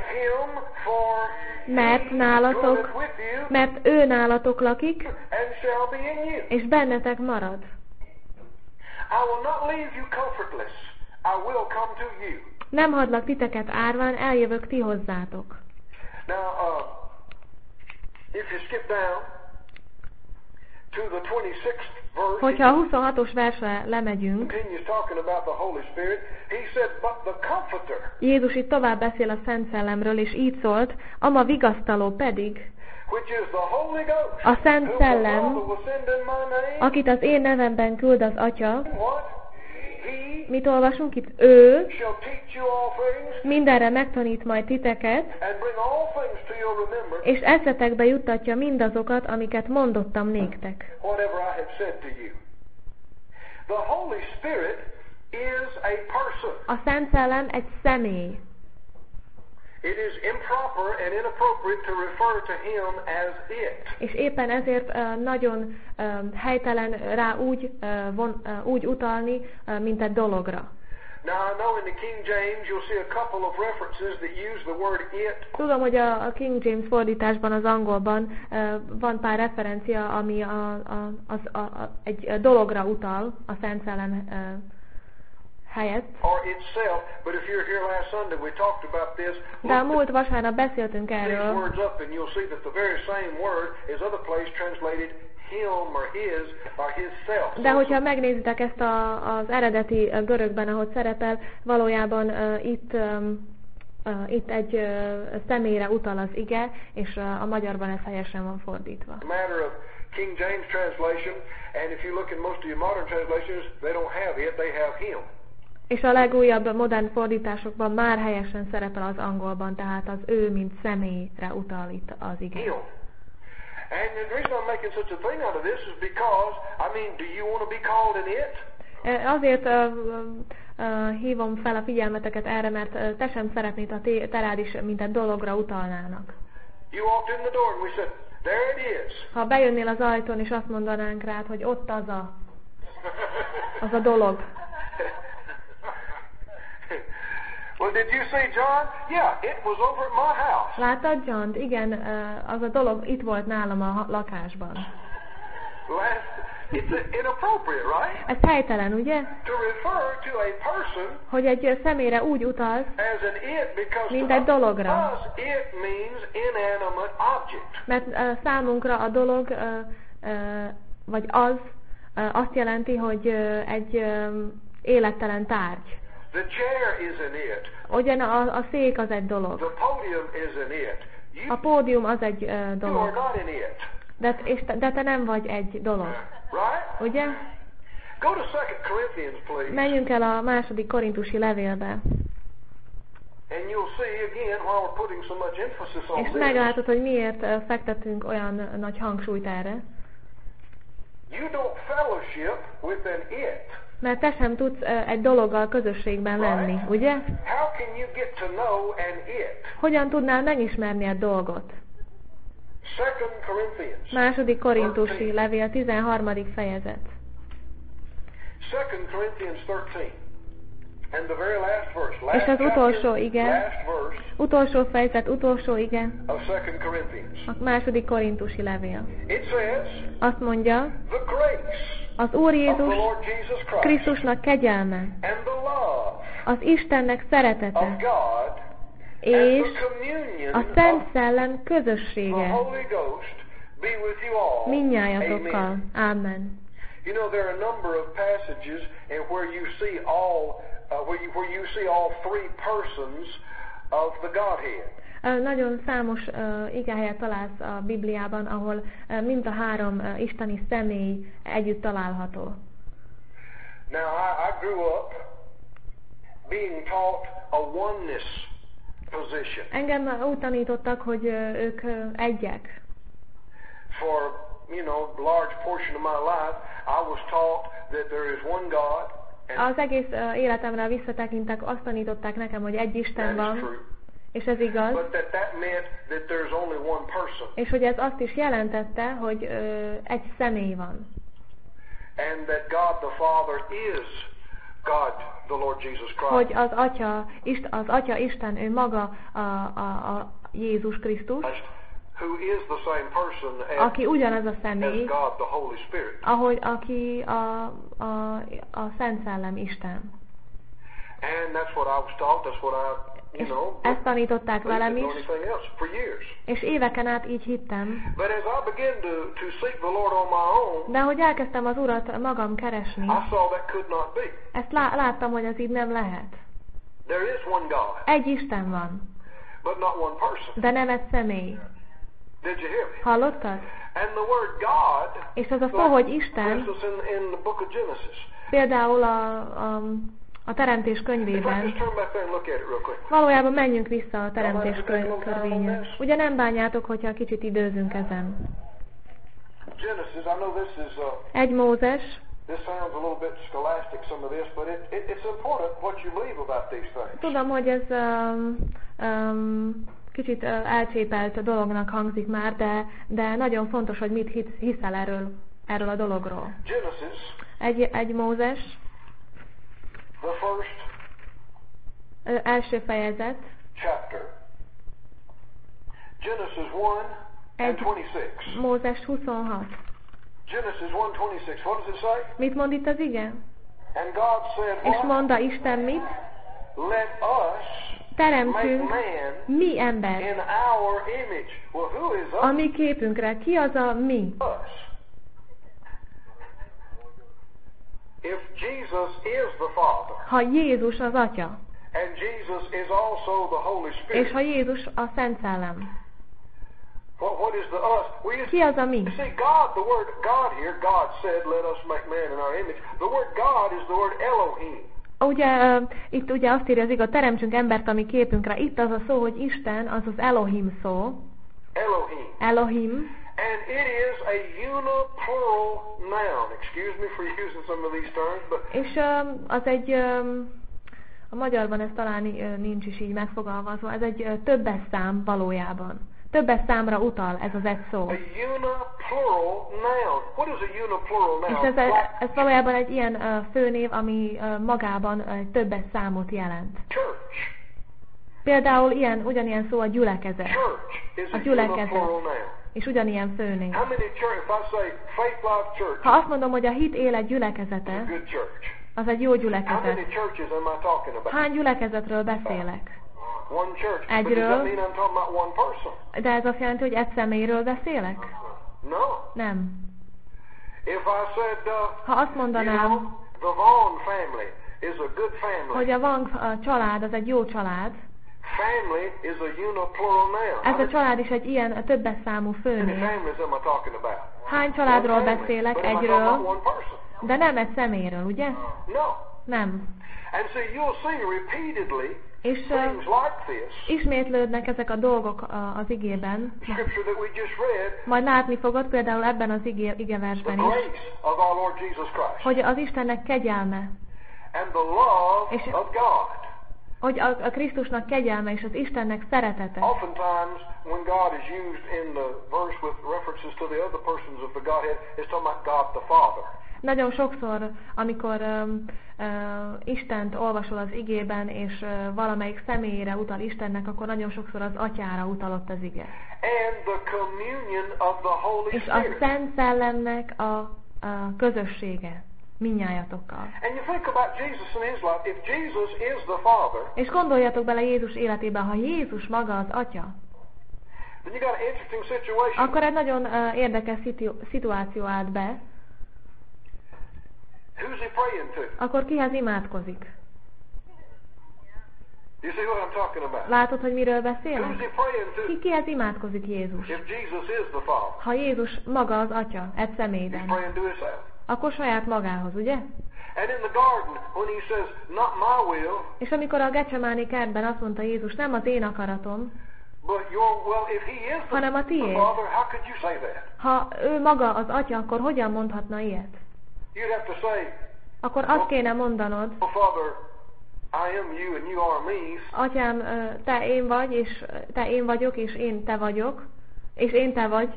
mert ő nálatok lakik, és bennetek marad. Nem hagylak titeket árván, eljövök ti hozzátok. Now, if you skip down to the 26th verse, hogyha a 26-os versre lemegyünk, Jézus itt tovább beszél a Szent Szellemről, és így szólt, ama vigasztaló pedig, a Szent Szellem, akit az én nevemben küld az Atya. Mit olvasunk itt? Ő mindenre megtanít majd titeket, és eszetekbe juttatja mindazokat, amiket mondottam néktek. A Szent Szellem egy személy. It is improper and inappropriate to refer to him as it. És éppen ezért nagyon helytelen rá úgy utalni, mint egy dologra. Now I know in the King James you'll see a couple of references that use the word it. Tudom, hogy a King James fordításban, az angolban van pár referencia, ami egy dologra utal, a Szent Szellem helyett. De a múlt vasárnap beszéltünk erről. De hogyha megnézitek ezt az eredeti görögben, ahogy szerepel, valójában itt egy személyre utal az ige, és a magyarban ez helyesen van fordítva. King James translation, and if you look in most of your modern translations, they don't have it, they have him. És a legújabb modern fordításokban már helyesen szerepel az angolban, tehát az ő, mint személyre utal itt az ige. And the reason I'm making such a thing out of this is because, I mean, do you want to be called an it? Azért hívom fel a figyelmeteket erre, mert te sem szeretnéd, ha te rád is mint egy dologra utalnának. You walked in the door and we said, there it is. Ha bejönnél az ajtón és azt mondanánk rád, hogy ott az a dolog. Well, did you see John? Yeah, it was over at my house. Láttad John? Igen, az a dolog itt volt nálam a lakásban. It's inappropriate, right? Ez helytelen, ugye? To refer to a person, hogy egy személyre úgy utalsz, as an it, because mint egy dologra. Us, it means inanimate object. Mert számunkra a dolog, vagy az, azt jelenti, hogy egy élettelen tárgy. The chair is an it. Ugyan a szék az egy dolog. The podium is an it. A pódium az egy dolog. You are not an it. De te nem vagy egy dolog. Right? Ugye? Go to 2 Corinthians, please. Menjünk el a 2. Korintusi levélbe. And you'll see again why we're putting so much emphasis on És this. meglátod, hogy miért fektetünk olyan nagy hangsúlyt erre. You don't fellowship with an it. Mert te sem tudsz egy dologgal közösségben lenni, ugye? How can you get to know an it? Hogyan tudnál megismerni egy dolgot? 2 Corinthians. Második Korintusi levél 13. fejezet. 2 Corinthians 13. And the very last verse. És az utolsó ige, last verse utolsó fejezet, utolsó ige, of 2 Corinthians. a második Korintusi levél. It says, Azt mondja, the grace az Úr of Jézus the Lord Jesus Christ Krisztusnak kegyelme, and the love az Istennek of szeretete, God és and the communion a Szent of Szellem the közössége Holy Ghost be with you all. mindnyájatokkal. Amen. Ámen. You know, there are a number of passages in where you see all three persons of the Godhead. Nagyon számos igehelyet találsz a Bibliában, ahol mind a három isteni személy együtt található. Now, I grew up being taught a oneness position. Engem úgy tanítottak, hogy ők egyek. For, large portion of my life, I was taught that there is one God. Az egész életemre visszatekintek, azt tanították nekem, hogy egy Isten van, és ez igaz. But that meant that there's only one person. És hogy ez azt is jelentette, hogy egy személy van. And that God the Father is God, the Lord Jesus Christ. Hogy az Atya Isten, ő maga a Jézus Krisztus, who is the same person aki ugyanaz a személy, as God, the Holy Spirit. Aki a Szent Szellem Isten. And that's what I was taught. That's what ezt tanították velem is, és éveken át így hittem. But as I began to seek the Lord on my own, de hogy elkezdtem az Urat magam keresni, I saw that could not be. Ezt láttam, hogy ez így nem lehet. There is one God. Egy Isten van. But not one person. De nem egy személy. Did you hear me? Hallottad? And the word God, és az a szó, hogy Isten, in the book of Genesis. Például a Teremtés könyvében. Valójában menjünk vissza a Teremtés könyvéhez. Ugye nem bánjátok, hogyha kicsit időzünk ezen. 1 Mózes. Tudom, hogy ez kicsit elcsépelt dolognak hangzik már, de nagyon fontos, hogy mit hiszel erről a dologról. 1 Mózes. The first első fejezet. Chapter. Genesis 1 and 26. Mózes 26. Genesis 1:26. What does it say? Mit mond itt az ige? And God said, és mondta Isten mit? Let us teremtsünk mi ember. In our image. Well, who is us? A mi képünkre. Ki az a mi? Us. If Jesus is the Father, ha Jézus az Atya, and Jesus is also the Holy Spirit, és ha Jézus a Szent Szellem, what is the us? Ki az a mi? You see, God, the word God here, God said, let us make man in our image. The word God is the word Elohim. Ugye, itt ugye azt írja az ige, teremtsünk embert a mi képünkre. Itt az a szó, hogy Isten, az az Elohim szó. Elohim. Elohim. And it is a uniplural noun. Excuse me for using some of these terms, but és az egy a magyarban ez talán nincs is így megfogalmazva, ez egy többes szám valójában. Többes számra utal ez az egy szó. A uniplural noun. What is a uniplural noun? És ez valójában egy ilyen főnév, ami magában többes számot jelent. Church. Például ugyanilyen szó a gyülekezet. Church is a gyülekezet. És ugyanilyen főnév. Ha azt mondom, hogy a hit élet gyülekezete, az egy jó gyülekezet. Hány gyülekezetről beszélek? Egyről. De ez azt jelenti, hogy egy személyről beszélek? Nem. Ha azt mondanám, hogy a Van család az egy jó család, family is a uniplural noun. Ez a család is egy ilyen többes számú főnév. Hány családról beszélek? Egyről. De nem egy személyről, ugye? No. Nem. And so you'll see repeatedly És ismétlődnek ezek a dolgok az igében. Majd látni fogod például ebben az igeversben is, hogy az Istennek kegyelme, és hogy a Krisztusnak kegyelme és az Istennek szeretete. Oftentimes, when God is used in the verse with references to the other persons of the Godhead, it's talking about God the Father. Nagyon sokszor, amikor Istent olvasol az igében, és valamelyik személyére utal Istennek, akkor nagyon sokszor az Atyára utalott az ige. And the communion of the Holy és a Szent Szellemnek a közössége minnyájatokkal. És gondoljatok bele Jézus életében, ha Jézus maga az Atya, akkor egy nagyon érdekes szituáció állt be. Akkor kihez imádkozik? Látod, hogy miről beszélünk? Kihez imádkozik Jézus? Ha Jézus maga az Atya, egy személyben, akkor saját magához, ugye? És amikor a Gecsemáni kertben azt mondta Jézus, nem az én akaratom, hanem a tiéd. Ha ő maga az Atya, akkor hogyan mondhatna ilyet? Akkor azt kéne mondanod, Atyám, te én vagy, és te én vagyok, és én te vagyok, és én te vagy.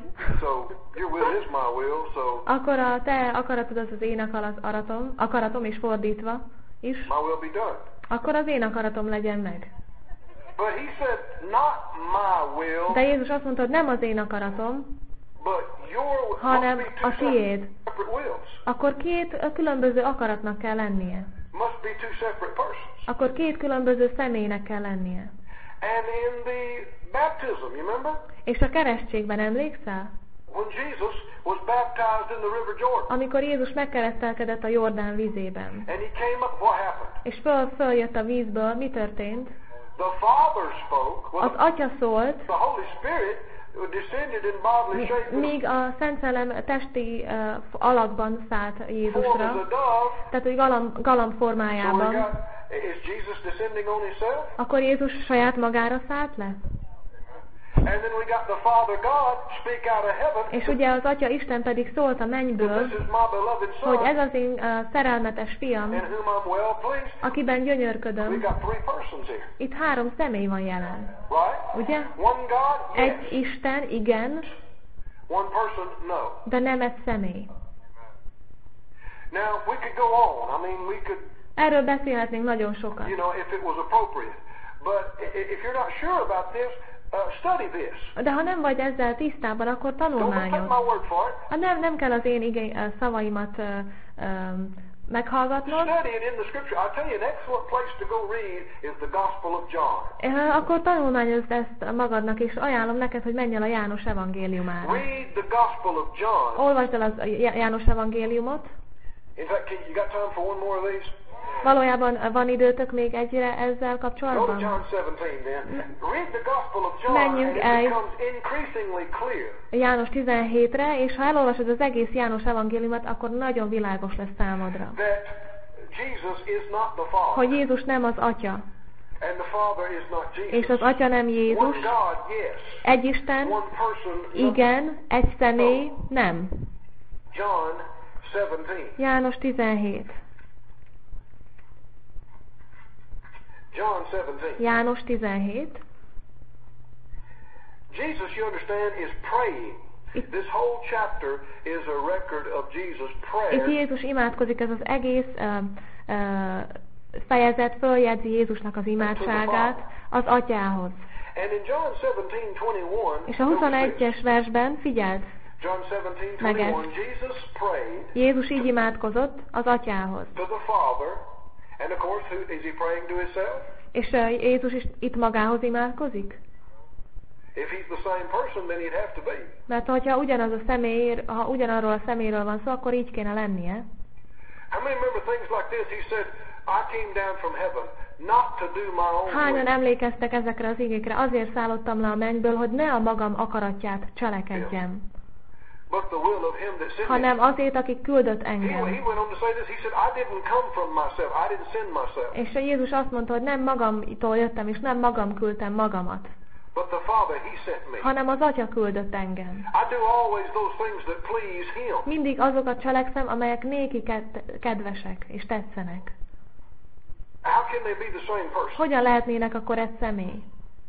Akkor a te akaratod az az én akaratom, és fordítva is. Akkor az én akaratom legyen meg. De Jézus azt mondta, hogy nem az én akaratom, hanem a tiéd. Akkor két különböző akaratnak kell lennie. Akkor két különböző személynek kell lennie. És a keresztségben emlékszel? Amikor Jézus megkeresztelkedett a Jordán vízében. És följött a vízből, mi történt? Az Atya szólt, míg a Szent Szellem testi alakban szállt Jézusra, tehát hogy galamb formájában, akkor Jézus saját magára szállt le? És ugye az Atya Isten pedig szólt a mennyből, hogy ez az én szerelmetes fiam, akiben gyönyörködöm. Itt három személy van jelen. Ugye? Egy Isten, igen, de nem egy személy. Erről beszélhetnénk nagyon sokat. De ha nem vagy ezzel tisztában, akkor tanulmányod. Nem kell az én szavaimat meghallgatnod. Akkor tanulmányozd ezt magadnak, és ajánlom neked, hogy menj el a János evangéliumára. Olvasd el a János evangéliumot. Valójában van időtök még egyre ezzel kapcsolatban? Menjünk el János 17-re, és ha elolvasod az egész János evangéliumot, akkor nagyon világos lesz számodra, hogy Jézus nem az Atya, és az Atya nem Jézus, egy Isten, igen, egy személy, nem. János 17. János 17. Jesus, you understand, is praying. This whole chapter is a record of Jesus prayer. Itt Jézus imádkozik, ez az egész fejezet följegyzi Jézusnak az imádságát az Atyához. And in John 17:21, és a 21-es versben figyeld meg ezt. Jézus így imádkozott az Atyához. And of course, is he praying to himself? És Jézus is itt magához imádkozik? If he's the same person, then he'd have to be. Mert hogyha ha ugyanarról a személyről van szó, akkor így kéne lennie. How many remember things like this? He said, I came down from heaven not to do my own will. Hányan emlékeztek ezekre az igékre? Azért szállottam le a mennyből, hogy ne a magam akaratját cselekedjem. hanem azért, aki küldött engem. És a Jézus azt mondta, hogy nem magamtól jöttem, és nem magam küldtem magamat, hanem az Atya küldött engem. Mindig azokat cselekszem, amelyek néki kedvesek és tetszenek. Hogyan lehetnének akkor egy személy?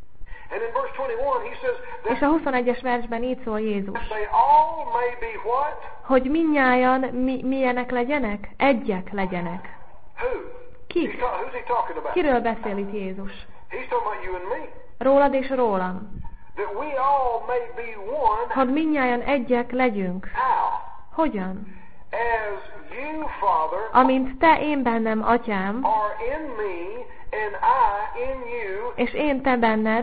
És a 21-es versben így szól Jézus, hogy mindnyájan milyenek legyenek? Egyek legyenek. Kik? Kiről beszél itt Jézus? Rólad és rólam. Hogy mindnyájan egyek legyünk. Hogyan? Amint te én bennem, Atyám, és én te benned,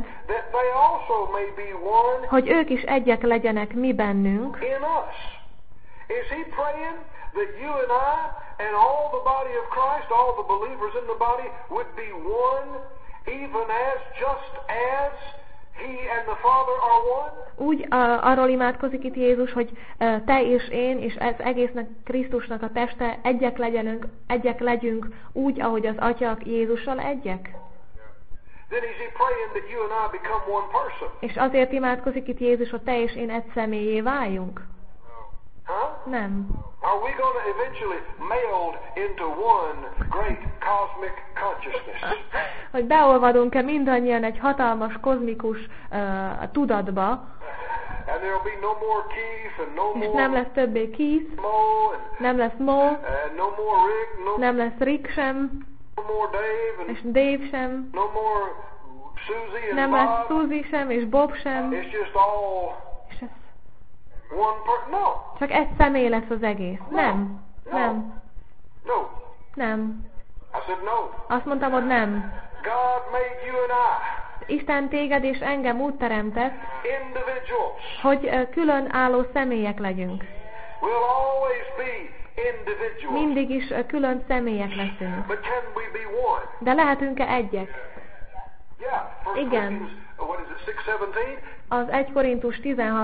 hogy ők is egyek legyenek mi bennünk. Is he praying that you and I and all the body of Christ, all the believers in the body would be one, even as, just as he and the Father are one? Úgy arról imádkozik itt Jézus, hogy te és én, és ez egésznek Krisztusnak a teste, egyek legyünk, úgy, ahogy az Atya Jézussal egyek. Then is he praying that you and I become one person? És azért imádkozik itt Jézus, hogy te és én egy személyé váljunk. Nem. Are we going to eventually meld into one great cosmic consciousness? Hogy beolvadunk-e mindannyian egy hatalmas kozmikus tudatba? And there'll be no more Keith and no more. És nem lesz többé Keith, nem lesz Mo, no more Rick, nem lesz Rick sem, no more Dave, és Dave sem, no more Susie and nem Bob. lesz Susie sem, és Bob sem. It's just all És ez one person. No. csak egy személy lesz az egész. Nem. Nem. No. Nem. I said no. Azt mondtam, hogy nem. God made you and I. Isten téged és engem úgy teremtett, Individuals. hogy külön álló személyek legyünk. We'll always be individuals. Mindig is külön személyek leszünk. But can we be one? De lehetünk-e egyek? Yeah. Igen. What is it? 6:17. Az 1 Korintus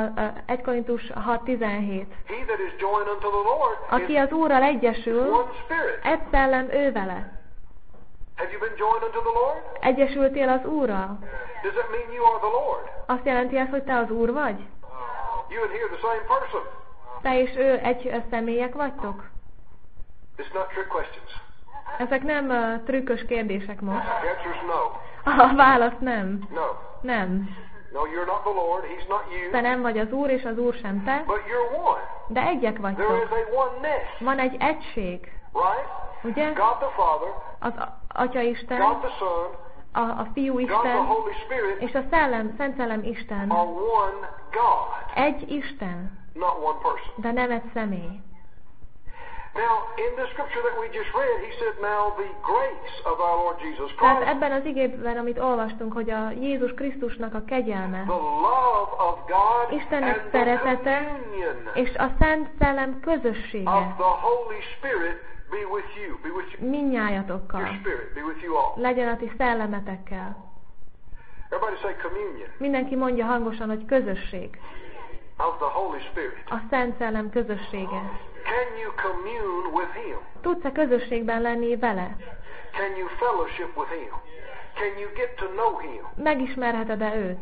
6:17. He that is joined unto the Lord Aki is az Úrral egyesül, one spirit. egy szellem ő vele. Have you been joined unto the Lord? Egyesültél az Úrral? Does that mean you are the Lord? Azt jelenti ez, hogy te az Úr vagy? You and he are the same person. Te és ő egy személyek vagytok? It's not trick questions. Ezek nem trükkös kérdések most. The answer is no. A válasz nem. No. Nem. No, you're not the Lord. He's not you. Te nem vagy az Úr, és az Úr sem te. But you're one. De egyek There is vagytok. a oneness. Van egy egység. Right? Ugye? God the Father, Az Atya Isten, God the Son, a Fiú God the Isten, Holy Spirit és a Szent Szellem Isten. are one God, Egy Isten, not one person. de nem egy személy. Now, in the scripture that we just read, he said, now the grace of our Lord Jesus Tehát Christ, ebben az igében, amit olvastunk, hogy a Jézus Krisztusnak a kegyelme, the love of God, Istennek and the szeretete, communion és a Szent Szellem közössége of the Holy Spirit be with you. Be with you. mindnyájatokkal, Your spirit be with you all. legyen a ti szellemetekkel. Everybody say communion Mindenki mondja hangosan, hogy közösség. of the Holy Spirit. A Szent Szellem közössége. Can you commune with Him? Tudsz-e közösségben lenni vele? Can you fellowship with Him? Can you get to know Him? Megismerheted-e őt?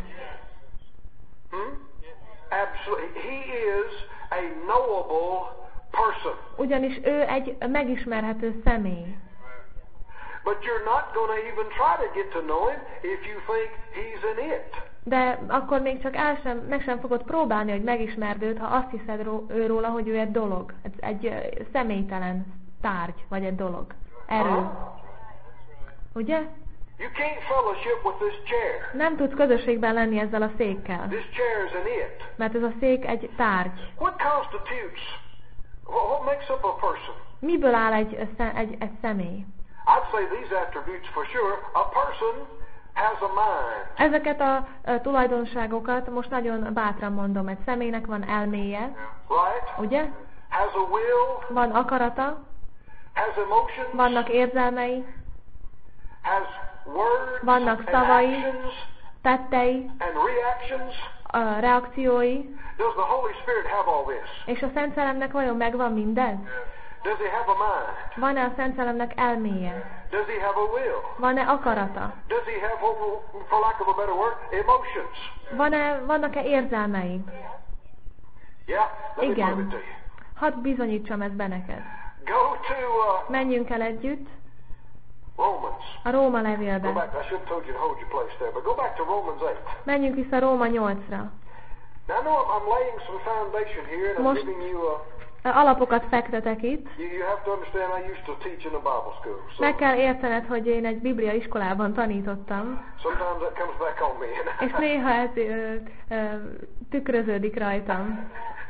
Absolutely. He is a knowable person. Ugyanis ő egy megismerhető személy. But you're not going to even try to get to know Him if you think He's an it. De akkor még csak meg sem fogod próbálni, hogy megismerd őt, ha azt hiszed róla, hogy ő egy dolog. Egy személytelen tárgy, vagy egy dolog. Erő. Ugye? You can't fellowship with this chair. Nem tudsz közösségben lenni ezzel a székkel. This chair is an it. Mert ez a szék egy tárgy. What constitutes? What makes up a person? Miből áll egy személy? I'd say these attributes for sure. A person has a mind. Ezeket a tulajdonságokat most nagyon bátran mondom. Egy személynek van elméje, Right? ugye? Has a will. Van akarata, Has emotions. vannak érzelmei, Has words vannak and szavai, actions tettei, and reactions, reakciói. Does the Holy Spirit have all this? És a Szent Szellemnek vajon megvan mindez? Does he have a mind? Van-e a Szent Szellemnek elméje? Does he have a will? Van-e akarata? Does he have, for lack of a better word, emotions? Vannak-e érzelmei? Yeah, let me prove it Igen. to you. Hadd bizonyítsam ezt be neked. Go to Menjünk el együtt Romans. a Róma Go levélbe. back. I should have told you to hold your place there, but go back to Romans 8. Menjünk vissza Róma 8-ra. Now I know I'm laying some foundation here, and I'm Most giving you alapokat fektetek itt. You have to understand I used to teach in a Bible school. So Meg kell értened, hogy én egy Biblia iskolában tanítottam. sometimes that comes back on me. És néha ez tükröződik rajtam.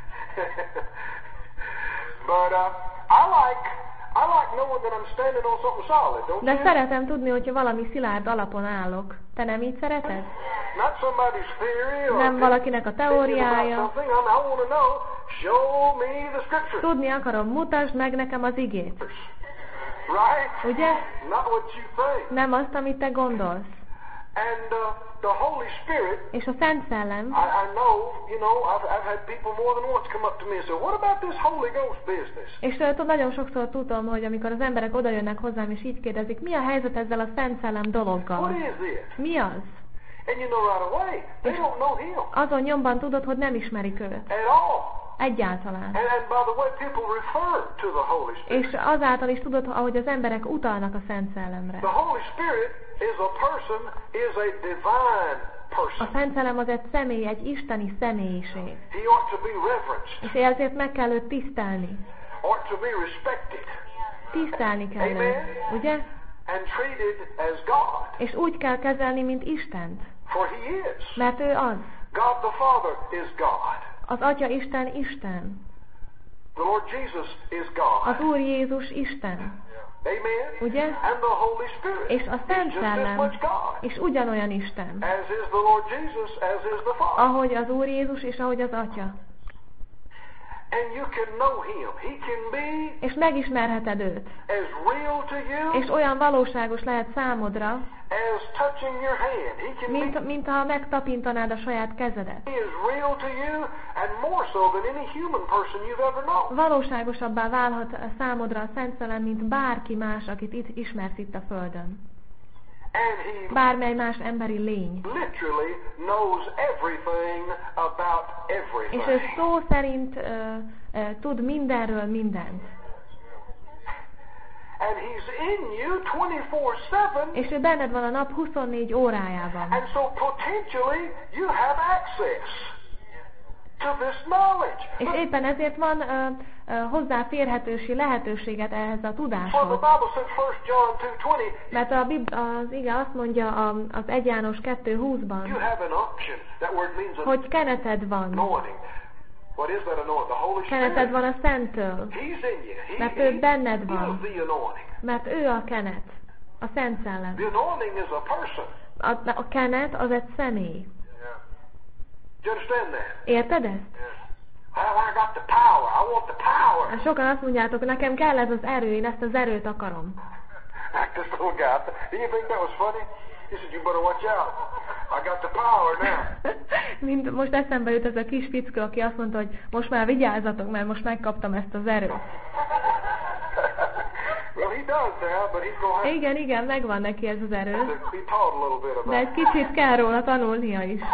But I like knowing that I'm standing on something solid, don't De you? szeretem tudni, hogyha valami szilárd alapon állok. Te nem így szereted? Not somebody's theory or Nem valakinek a opinion about teóriája. something. I want to know. Show me the scripture. Tudni akarom, mutasd meg nekem az igét. Right? Ugye? Not what you think. Nem azt, amit te gondolsz. And the Holy Spirit, És a Szent Szellem, I know, I've had people more than once come up to me and say, what about this Holy Ghost business? és nagyon sokszor tudom, hogy amikor az emberek odajönnek hozzám, és így kérdezik, mi a helyzet ezzel a Szent Szellem What dologgal? is this? Mi az? And you know right away, they don't know Him Azon nyomban tudod, hogy nem ismerik őt. at all. Egyáltalán. And by the way people refer to the Holy Spirit. És azáltal is tudod, ahogy az emberek utalnak a Szent Szellemre. The Holy Spirit is a person, is a divine A person. Szent Szellem az egy személy, egy isteni személyiség. He ought to be reverenced, És ezért meg kell őt tisztelni. ought to be respected, Tisztelni kell őt, ugye? and treated as God. És úgy kell kezelni, mint Istent. For He is. Mert ő az. God the Father is God. Az Atya Isten Isten. The Lord Jesus is God. Az Úr Jézus Isten. Amen? Ugye? And the Holy Spirit És a is Szent just as Szellem much God és ugyanolyan Isten. as is the Lord Jesus, as is the Father. Ahogy az Úr Jézus és ahogy az Atya. And you can know Him. He can be És megismerheted őt. as real to you És olyan valóságos lehet számodra, as touching your hand. He can be mint ha megtapintanád a saját kezedet. He is real to you, and more so than any human person you've ever known. Valóságosabbá válhat számodra a Szent Szellem, mint bárki más, akit itt ismersz itt a Földön. And He Bármely más emberi lény. literally knows everything about És ő everything. szó szerint tud mindenről mindent. And He's in you 24/7, És ő benned van a nap 24 órájában. and so potentially you have access to this knowledge. És éppen ezért van hozzáférhetősi lehetőséget ehhez a For the tudáshoz. Bible says 1 John 2:20, Mert az ige azt mondja az 1 János 2:20-ban, you have an option. That word means an hogy keneted van. anointing. What is that anointing? The Holy Keneted Spirit. van a Szenttől. He's in you. Mert ő benned is van. the anointing. Mert ő a kenet. A Szent Szellem. The anointing is a person. A kenet az egy személy. Do you understand that? Érted ezt? Well, I got the power. I want the power. Sokan azt mondjátok, nekem kell ez az erő, én ezt az erőt akarom. Like this little guy. Do you think that was funny? He said, you better watch out. I got the power now. Mint most eszembe jut ez a kis fickó, aki azt mondta, hogy most már vigyázzatok, mert most megkaptam ezt az erőt. Well, he does now, but he's going to have Igen, megvan neki ez az erő, to be taught a little bit about de egy kicsit kell róla tanulnia is.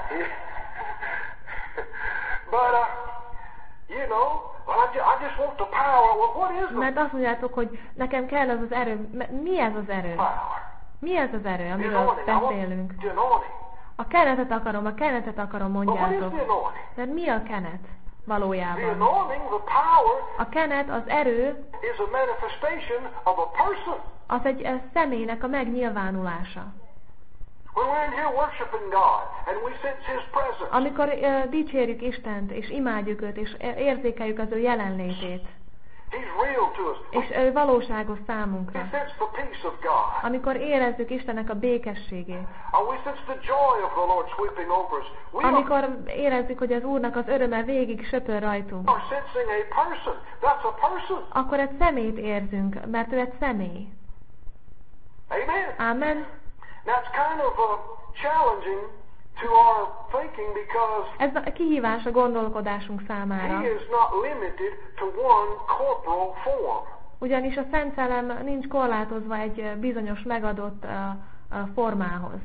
But, you know, I just want the power. Well, what is the Mert azt mondjátok, hogy nekem kell ez az erő. Mi ez az erő? power? Mi ez az erő, The amiről anointing. I want beszélünk? the anointing. A kenetet akarom, But what is mondjátok. the anointing? De mi a kenet The valójában? anointing, the power, A kenet, az erő, is a manifestation of a person. az egy személynek a megnyilvánulása. When we're in here worshiping God and we sense His presence, Amikor dicsérjük Istent, és imádjuk őt, és érzékeljük az ő jelenlétét, He's real to us. és ő valóságos We számunkra. sense the peace of God. Amikor érezzük Istennek a békességét, We sense the joy of the Lord sweeping over us. We amikor érezzük, hogy az Úrnak az öröme végig söpör rajtunk, are sensing a person. That's a person. akkor egy személyt érzünk, mert ő egy személy. Amen. Amen. Now it's kind of challenging to our thinking because ez a kihívás a gondolkodásunk számára. He is not limited to one corporal form. Ugyanis a Szent Szellem nincs korlátozva egy bizonyos megadott formához.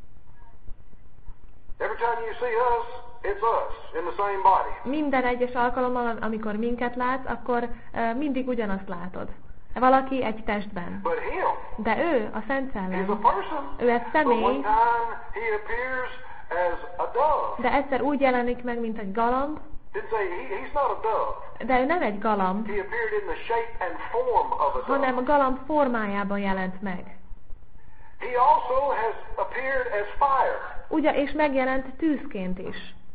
Every time you see us, it's us in the same body. Minden egyes alkalommal, amikor minket látsz, akkor mindig ugyanazt látod. Valaki egy testben. But him, de ő, a Szent Szellem, he's a person. ő egy személy, But one time he appears as a dove. de egyszer úgy jelenik meg, mint egy galamb. Didn't say he's not a dove. De ő nem egy galamb, He appeared in the shape and form of a dove. hanem a galamb formájában jelent meg. He also has appeared as fire. És megjelent tűzként is.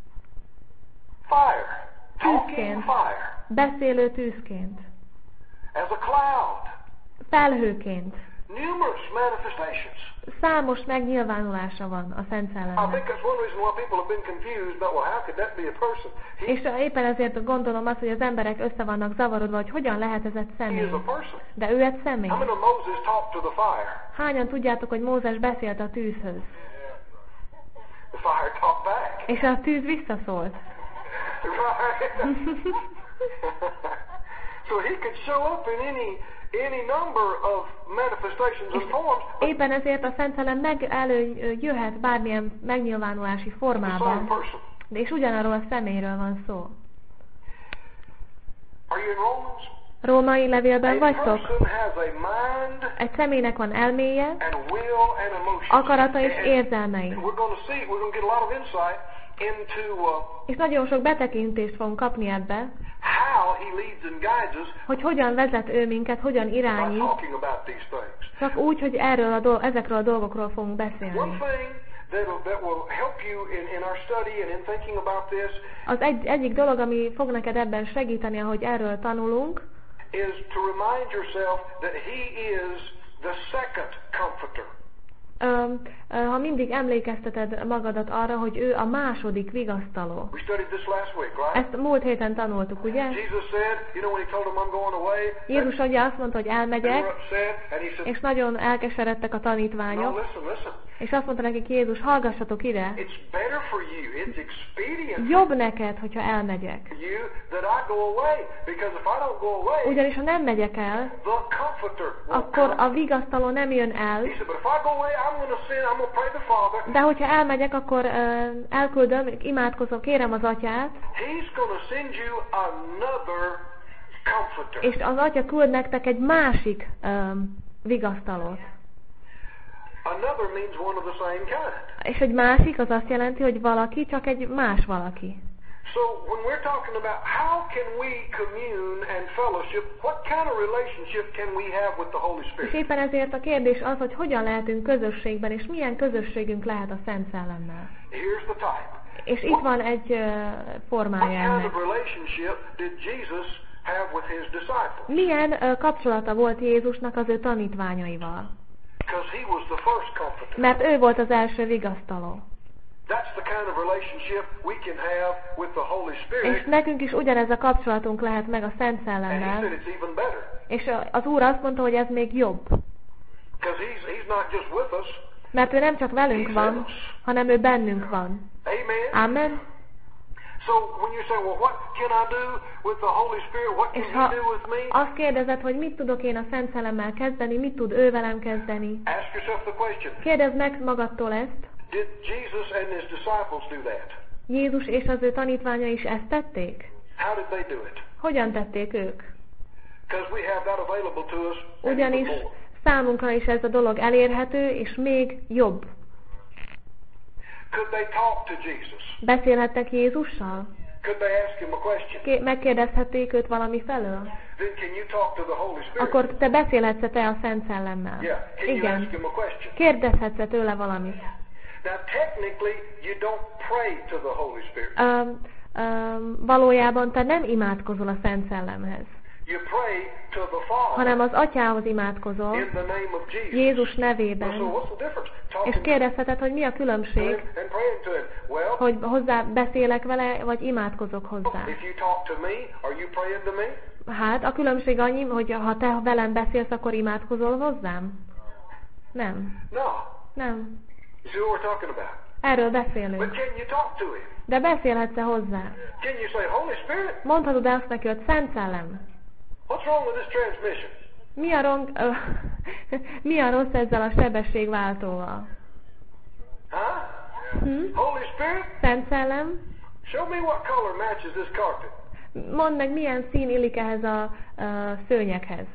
Fire. Talking Tűzként. fire. Beszélő tűzként. As a cloud. Felhőként. Numerous manifestations. Számos megnyilvánulása van a Szent I Szellemnek. think that's one reason why people have been confused about, well, how could that be a person? És éppen ezért gondolom azt, hogy az emberek össze vannak zavarodva, hogy hogyan lehet ez egy He személy. is a person. De ő egy személy. How many of Moses talked to the fire? Hányan tudjátok, hogy Mózes beszélt a tűzhöz? The fire talked back. És a tűz visszaszólt. Right? So he could show up in any number of manifestations and forms. Éppen ezért a Szent Szellem jöhet bármilyen megnyilvánulási The same formában. person. De és ugyanarról a személyről van szó. Are you in Romans? Római levélben A vagytok? person has a mind Egy személynek van elméje, and will and emotions. akarata és And érzelmei. we're going to get a lot of insight into És nagyon sok betekintést fogunk kapni ebbe, how he leads and guides us hogy hogyan vezet ő minket, hogyan by irányít, talking about these things. csak úgy, hogy ezekről a dolgokról fogunk One beszélni. thing that will help you in our study and in thinking about this Az egyik dolog, ami fog neked ebben segíteni, ahogy erről tanulunk, is to remind yourself that he is the second comforter. Ha mindig emlékezteted magadat arra, hogy ő a második vigasztaló. We studied this last week, right? Ezt múlt héten tanultuk, ugye? Jesus said, when he told them I'm going away, Jézus ugye azt mondta, hogy they were elmegyek, upset, and he said, és nagyon elkeseredtek a no, tanítványok, listen. és azt mondta nekik Jézus, hallgassatok ide, It's better for you, it's expedient jobb neked, hogyha elmegyek. for you that I go away, because if I don't go away, Ugyanis ha nem megyek el, the comforter will akkor come. a vigasztaló nem jön el, He said, but if I go away, I'm going to pray the Father. de hogyha elmegyek, akkor elküldöm, imádkozom, kérem az Atyát, He's going to send you another comforter. és az Atya küld nektek egy másik vigasztalót. Another means one of the same kind. És egy másik az azt jelenti, hogy valaki, csak egy más valaki. So when we're talking about how can we commune and fellowship, what kind of relationship can we have with the Holy És Spirit? éppen ezért a kérdés az, hogy hogyan lehetünk közösségben, és milyen közösségünk lehet a Szent Szellemmel. Here's the type. És itt van egy What formája kind ennek. of relationship did Jesus have with his disciples? Milyen kapcsolata volt Jézusnak az ő tanítványaival? Because he was the first comforter. Mert ő volt az első vigasztaló. That's the kind of relationship we can have with the Holy És Spirit. nekünk is ugyanez a kapcsolatunk lehet meg a Szent And he Szellemmel. said it's even better. És az Úr azt mondta, hogy ez még jobb. Because he's not just with us. Mert ő nem csak velünk van, hanem ő bennünk van. Amen. Amen. So when you say, well, what can I do with the Holy Spirit? What can És he ha do with me? azt kérdezed, hogy mit tudok én a Szent Szellemmel kezdeni, mit tud ő velem kezdeni, Ask yourself the question. kérdezd meg magadtól ezt. Did Jesus and his disciples do that? Jézus és az ő tanítványai is ezt tették? How did they do it? Hogyan tették ők? Because we have that available to us. and Ugyanis even more. számunkra is ez a dolog elérhető, és még jobb. Could they talk to Jesus? Beszélhettek Jézussal? Could they ask him a question? Megkérdezhették őt valami felől? Then can you talk to the Holy Spirit? Akkor te beszélhetsz te a Szent Szellemmel? Yeah. Can you ask Igen. him a question? Kérdezhetsz tőle valamit? Now, technically, you don't pray to the Holy Spirit. Valójában te nem imádkozol a Szent Szellemhez, You pray to the Father hanem az Atyához imádkozol, in the name of Jesus. Jézus So nevében. what's the difference? És Talking to kérdezheted, hogy mi a him különbség, and praying to him. Well, hogy hozzá beszélek vele, vagy imádkozok hozzá. if you talk to me, are you praying to me? Hát a különbség annyi, hogy ha te velem beszélsz, akkor imádkozol hozzám? Nem. No. Nem. You see what we're talking about? Erről beszélünk. But can you talk to him? De beszélhetsz hozzá? Can you say, Holy Spirit? Mondhatod azt neki, hogy Szent Szellem. What's wrong with this transmission? Mi a rossz ezzel a sebességváltóval? Holy Spirit? Szent Szellem? Show me what color matches this carpet. Mondd meg, milyen szín illik ehhez a szőnyeghez.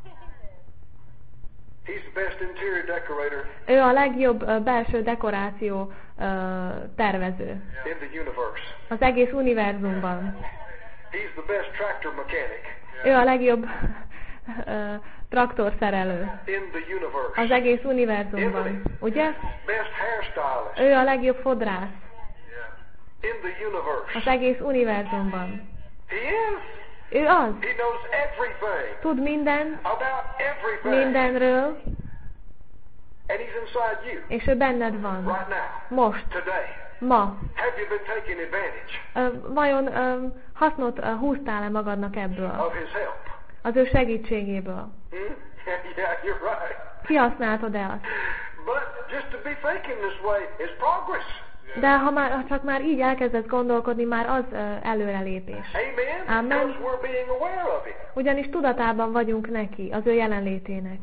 He's the best interior decorator. Ő a legjobb belső dekoráció tervező. In the universe. Az egész univerzumban. He's the best tractor mechanic. Ő a legjobb traktorszerelő. In the universe. Az egész univerzumban. Ugye? Best hairstylist. Ő a legjobb fodrász. In the universe. Az egész univerzumban. He is. Ő az. He knows everything. Tud mindent. About everything. Mindenről. And he's inside you. És ő benned van. Right now. Most. Today. Ma. Have you been taking advantage? Vajon hasznot húztál-e magadnak ebből? Of his help. Az ő segítségéből. Yeah, you're right. Kihasználtad-e azt? But just to be thinking this way is progress. De ha csak már így elkezdesz gondolkodni, már az előrelépés. Amen. Because we're being aware of it. Ugyanis tudatában vagyunk neki, az ő jelenlétének.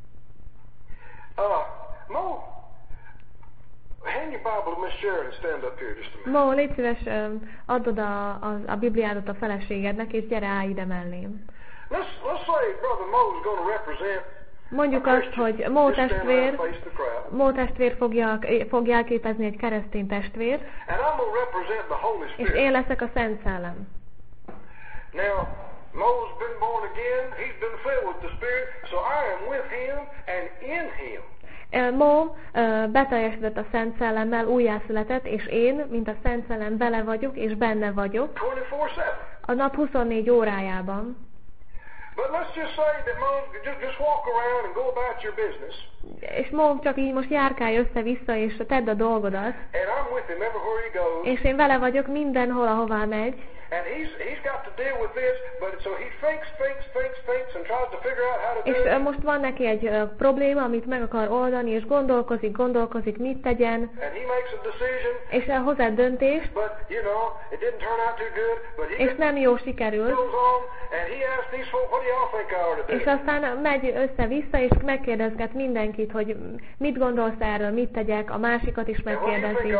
Mo, hand your Bible to Miss Sharon and stand up here just a minute. Mo, légy szíves, add a Bibliádat a feleségednek, és gyere állj ide mellém. Let's say Brother Mo is going to represent. Mondjuk azt, hogy Mo testvér fogja elképezni egy keresztény testvért, és én leszek a Szent Szellem. Now, Mo's been born again, he's been filled with the Spirit, so I am with him and in him. Mo beteljesedett a Szent Szellemmel, újjászületett, és én, mint a Szent Szellem, vele vagyok, és benne vagyok. 24/7. A nap 24 órájában. But let's just say that Mo, just walk around and go about your business. És Mo, csak így most járkálj össze-vissza, és tedd a dolgodat. And I'm with him everywhere he goes. És én vele vagyok mindenhol, ahová megy. And he's got to deal with this, but so he thinks and tries to figure out how to do it. És most van neki egy probléma, amit meg akar oldani, és gondolkozik, mit tegyen. And he makes a decision. És hoz egy döntést. But you know, it didn't turn out too good, but he és nem jó sikerült. And he asks these folks, what do y'all think I ought to do? És aztán megy össze-vissza, és megkérdezget mindenkit, hogy mit gondolsz erről, mit tegyek, a másikat is megkérdezi.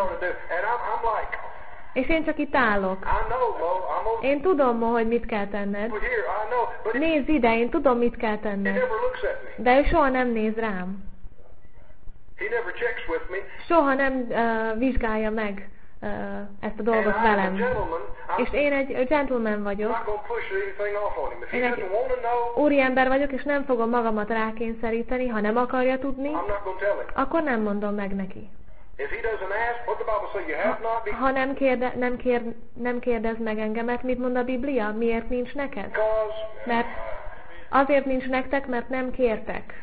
És én csak itt állok. Én tudom, Mo, hogy mit kell tenned. Nézz ide, én tudom, mit kell tenned. De ő soha nem néz rám. Soha nem vizsgálja meg ezt a dolgot velem. És én egy gentleman vagyok. Én egy úriember vagyok, és nem fogom magamat rákényszeríteni, ha nem akarja tudni, akkor nem mondom meg neki. Ha nem kérdez meg engemet, mit mond a Biblia? Miért nincs neked? Mert azért nincs nektek, mert nem kértek.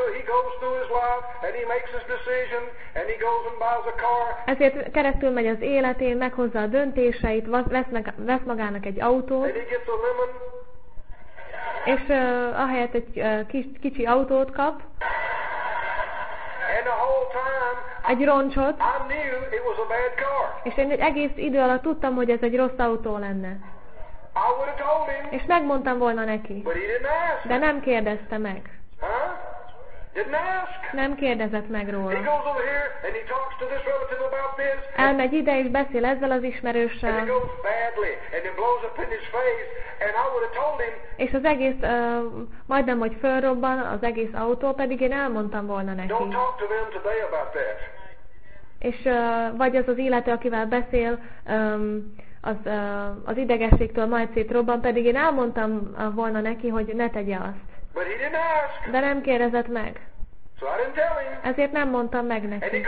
Ezért keresztül megy az életén, meghozza a döntéseit, vesz magának egy autót, és ahelyett egy kicsi autót kap, egy roncsot, és én egy egész idő alatt tudtam, hogy ez egy rossz autó lenne. És megmondtam volna neki. De nem kérdezte meg. Nem kérdezett meg róla. Elmegy ide és beszél ezzel az ismerőssel. És az egész majdnem, hogy fölrobban az egész autó, pedig én elmondtam volna neki. És vagy az illető, akivel beszél, az idegességtől majd szétrobban, pedig én elmondtam volna neki, hogy ne tegye azt. De nem kérdezett meg. Ezért nem mondtam meg neki.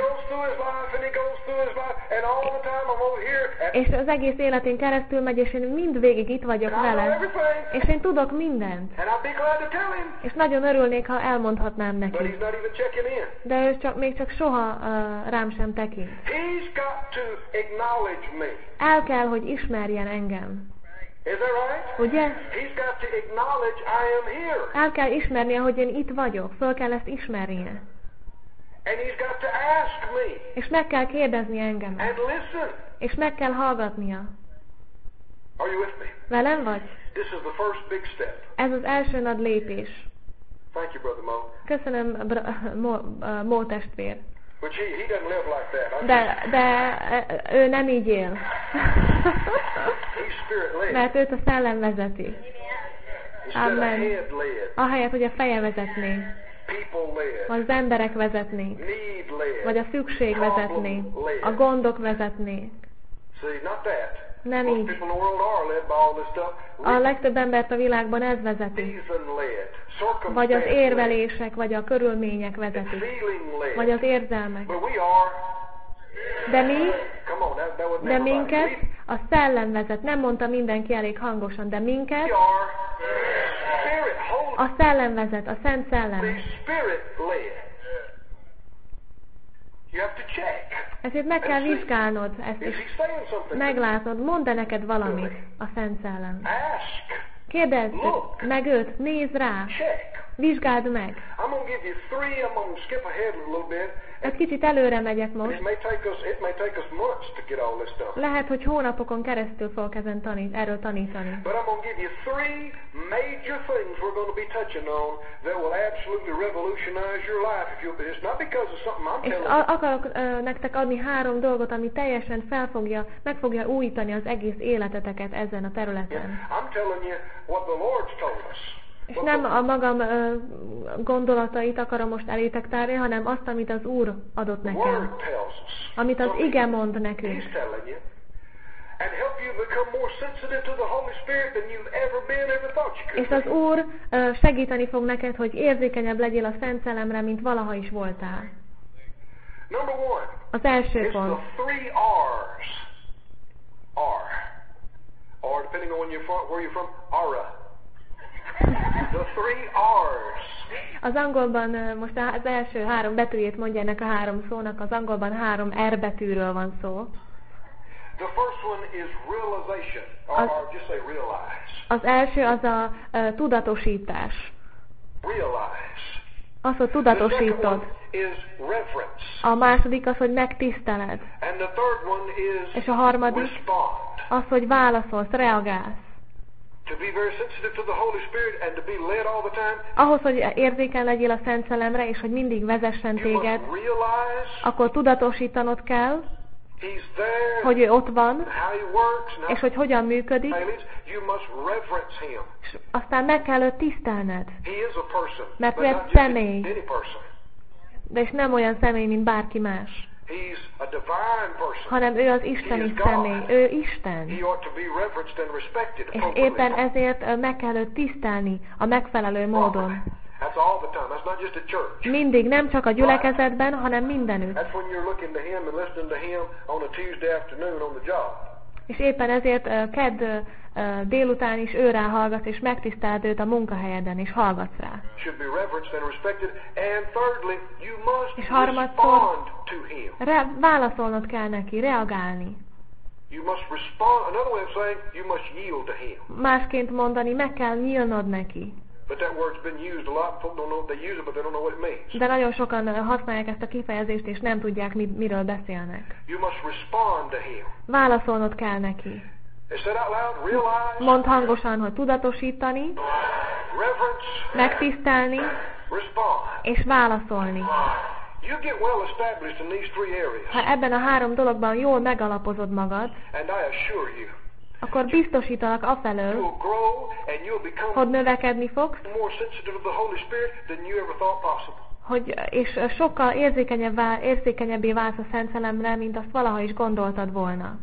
És az egész életén keresztül megy, és én mindvégig itt vagyok vele. És én tudok mindent. És nagyon örülnék, ha elmondhatnám neki. De ő még csak soha rám sem tekint. El kell, hogy ismerjen engem. Ugye? El kell ismernie, hogy én itt vagyok. Föl kell ezt ismernie. And he's got to ask me. És meg kell kérdezni engem. And listen. És meg kell hallgatnia. Are you with me? Velem vagy? This is the first big step. Ez az első nagy lépés. Thank you, Brother Mo. Köszönöm, Mo testvér. Which he doesn't live like that. De ő nem így él. He's spirit-led. Mert őt a szellem vezeti. Amen. Ahelyett, hogy a feje vezetné. Vagy az emberek vezetnék. Vagy a szükség vezetné. A gondok vezetnék. Nem így. A legtöbb embert a világban ez vezeti. Vagy az érvelések, vagy a körülmények vezetik. Vagy az érzelmek. De minket a szellem vezet. Nem mondta mindenki elég hangosan, de minket a szellem vezet, a Szent Szellem. Ezért meg kell vizsgálnod ezt, és meglátnod, mondd neked valamit a Szent Szellem. Kérdezd meg őt, nézd rá, vizsgáld meg. Egy kicsit előre megyek most. Lehet, hogy hónapokon keresztül fogok erről tanítani. És akarok nektek adni 3 dolgot, ami teljesen meg fogja újítani az egész életeteket ezen a területen. És nem a magam gondolatait akarom most elétek tárni, hanem azt, amit az Úr adott nekem. Amit az ige mond nekünk. És az Úr segíteni fog neked, hogy érzékenyebb legyél a Szent Szellemre, mint valaha is voltál. Az első pont. R, depending on where you're from, Ara. The 3 R's. Az angolban most az első 3 betűjét mondja ennek a 3 szónak, az angolban 3 R betűről van szó. The first one is realization, or just say realize. Az első az a tudatosítás. Realize. Az, hogy tudatosítod. A második az, hogy megtiszteled. And the third one is és a harmadik az, hogy válaszolsz, reagálsz. Ahhoz, hogy érzékeny legyél a Szent Szellemre, és hogy mindig vezessen téged, akkor tudatosítanod kell, hogy ő ott van, és hogy hogyan működik, és aztán meg kell őt tisztelned, mert ő egy személy, de és nem olyan személy, mint bárki más, hanem ő az isteni személy, ő Isten, és éppen ezért meg kell őt tisztelni a megfelelő módon. Mindig, nem csak a gyülekezetben, hanem mindenütt. És éppen ezért kedd délután is őrá hallgatsz, és megtiszteled őt a munkahelyeden, és hallgatsz rá. És harmadszor válaszolnod kell neki, reagálni. Másként mondani, meg kell nyílnod neki. De nagyon sokan használják ezt a kifejezést, és nem tudják, miről beszélnek. Válaszolnod kell neki. Mondd hangosan, hogy tudatosítani, megtisztelni, és válaszolni. Ha ebben a 3 dologban jól megalapozod magad, akkor biztosítalak afelől, hogy növekedni fogsz, és sokkal érzékenyebbé válsz a Szent Szellemre, mint azt valaha is gondoltad volna.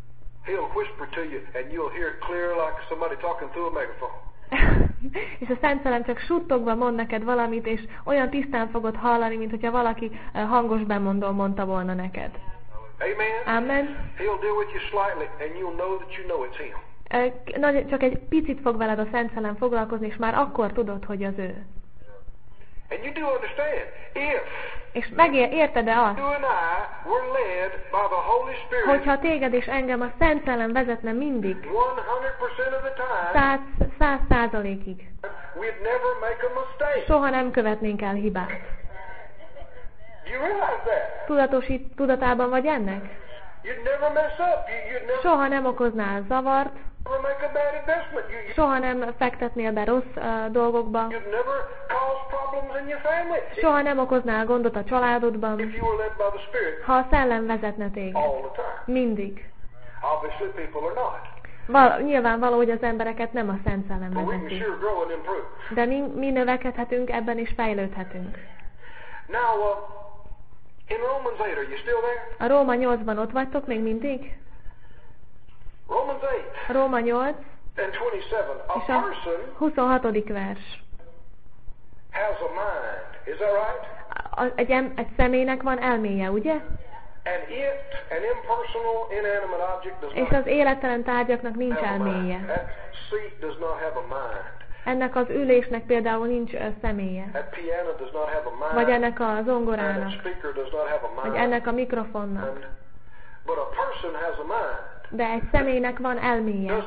És a Szent Szellem csak suttogva mond neked valamit, és olyan tisztán fogod hallani, mint hogyha valaki hangos bemondó mondta volna neked. Amen. Csak egy picit fog veled a Szent Szellem foglalkozni, és már akkor tudod, hogy az ő. És érted-e azt, hogyha téged és engem a Szent Szellem vezetne mindig, 100%-ig, soha nem követnénk el hibát. Tudatában vagy ennek? Soha nem okoznál zavart, soha nem fektetnél be rossz dolgokba, soha nem okoznál gondot a családodban, ha a szellem vezetne téged. Mindig. Nyilvánvaló, hogy az embereket nem a Szent Szellem vezeti. De mi növekedhetünk ebben és fejlődhetünk. A Róma 8-ban ott vagytok még mindig? Róma 8 és a 26. vers. Egy személynek van elméje, ugye? És az élettelen tárgyaknak nincs elméje. Ennek az ülésnek például nincs személye. Vagy ennek a zongorának. Vagy ennek a mikrofonnak. De egy személynek van elméje.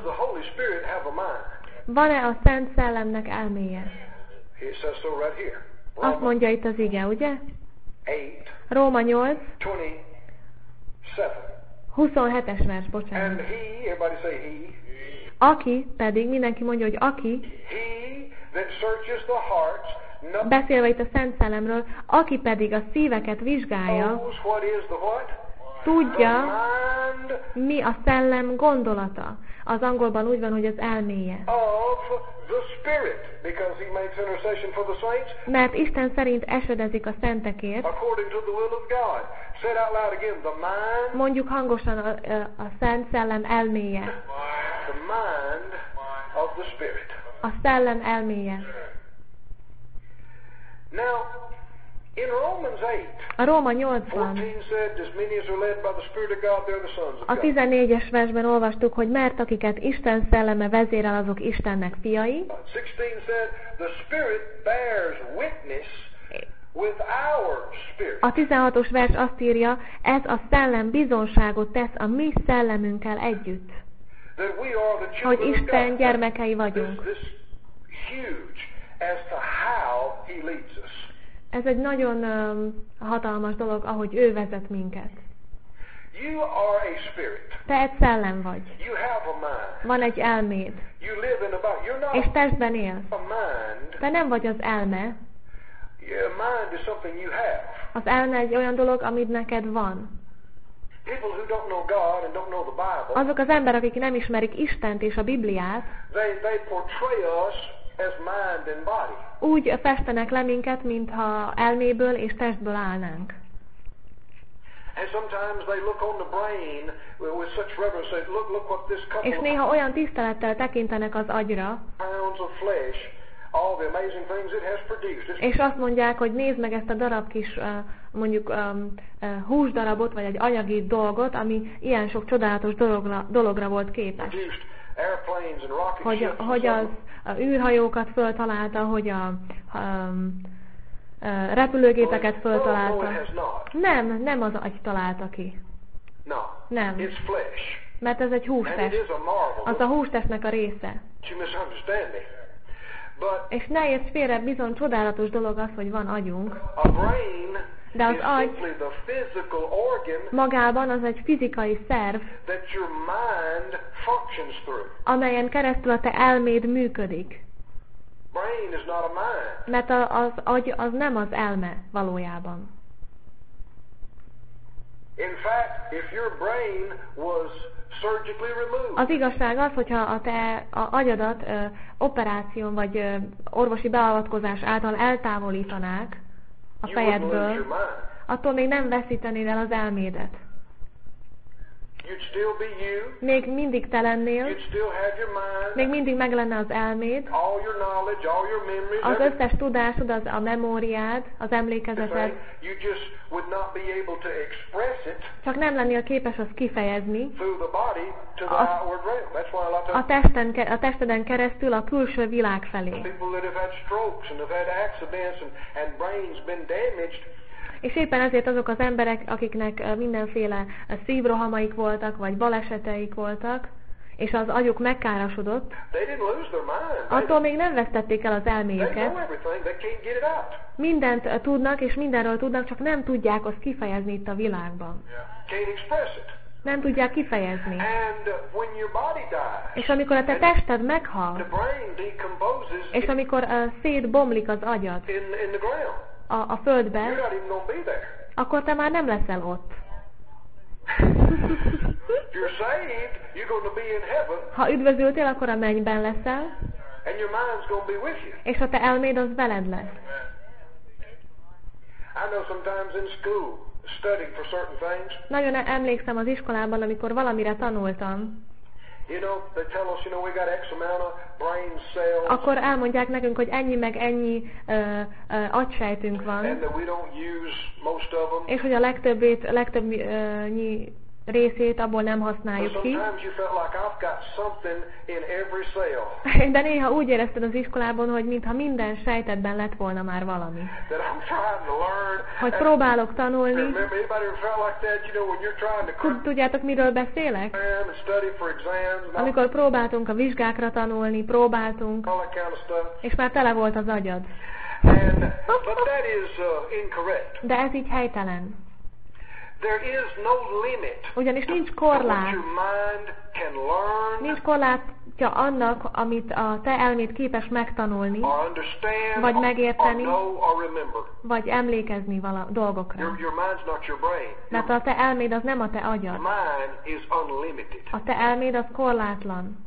Van-e a Szent Szellemnek elméje? Azt mondja itt az ige, ugye? Róma 8, 27-es vers, bocsánat. Aki pedig, mindenki mondja, hogy aki, beszélve itt a Szent Szellemről, aki pedig a szíveket vizsgálja, tudja, mi a szellem gondolata. Az angolban úgy van, hogy az elméje. Mert Isten szerint esedezik a szentekért. Mondjuk hangosan a Szent Szellem elméje. A szellem elméje. A Róma 8-ban a 14-es versben olvastuk, hogy mert akiket Isten szelleme vezérel, azok Istennek fiai. A 16-os vers azt írja, ez a szellem bizonságot tesz a mi szellemünkkel együtt, hogy Isten gyermekei vagyunk. Ez egy nagyon hatalmas dolog, ahogy ő vezet minket. Te egy szellem vagy. Van egy elméd. És testben élsz. Te nem vagy az elme. Az elme egy olyan dolog, amit neked van. Azok az emberek, akik nem ismerik Istent és a Bibliát, úgy festenek le minket, mintha elméből és testből állnánk. És néha olyan tisztelettel tekintenek az agyra, és azt mondják, hogy nézd meg ezt a darab kis, mondjuk húsdarabot, vagy egy anyagi dolgot, ami ilyen sok csodálatos dologra volt képes. Hogy az űrhajókat föltalálta, hogy a repülőgépeket föltalálta. Nem az agy találta ki. Nem. Mert ez egy hústest. Az a hústestnek a része. És ne érts félre, bizony csodálatos dolog az, hogy van agyunk. De az agy magában az egy fizikai szerv, amelyen keresztül a te elméd működik. Mert az agy az nem az elme valójában. Az igazság az, hogyha a te agyadat operáción vagy orvosi beavatkozás által eltávolítanák a fejedből, attól még nem veszítenéd el az elmédet. Még mindig te lennél, még mindig meg lenne az elméd, az összes tudásod, a memóriád, az emlékezeted, csak nem lennél képes azt kifejezni a testeden keresztül a külső világ felé. És éppen ezért azok az emberek, akiknek mindenféle szívrohamaik voltak, vagy baleseteik voltak, és az agyuk megkárosodott, attól még nem vesztették el az elméjüket. Mindent tudnak, és mindenről tudnak, csak nem tudják azt kifejezni itt a világban. Nem tudják kifejezni. És amikor a te tested meghal, és amikor szétbomlik az agyad a földben, akkor te már nem leszel ott. Ha üdvözültél, akkor a mennyben leszel, és a te elméd az veled lesz. Nagyon emlékszem az iskolában, amikor valamire tanultam. Akkor elmondják nekünk, hogy ennyi meg ennyi agysejtünk van, és hogy a legtöbb részét abból nem használjuk ki. De néha úgy érezted az iskolában, hogy mintha minden sejtetben lett volna már valami. Hogy próbálok tanulni. Tudjátok, miről beszélek? Amikor próbáltunk a vizsgákra tanulni, próbáltunk, és már tele volt az agyad. De ez így helytelen. Ugyanis nincs korlát. Nincs korlátja annak, amit a te elméd képes megtanulni, vagy megérteni, vagy emlékezni dolgokra. Mert a te elméd az nem a te agyad. A te elméd az korlátlan.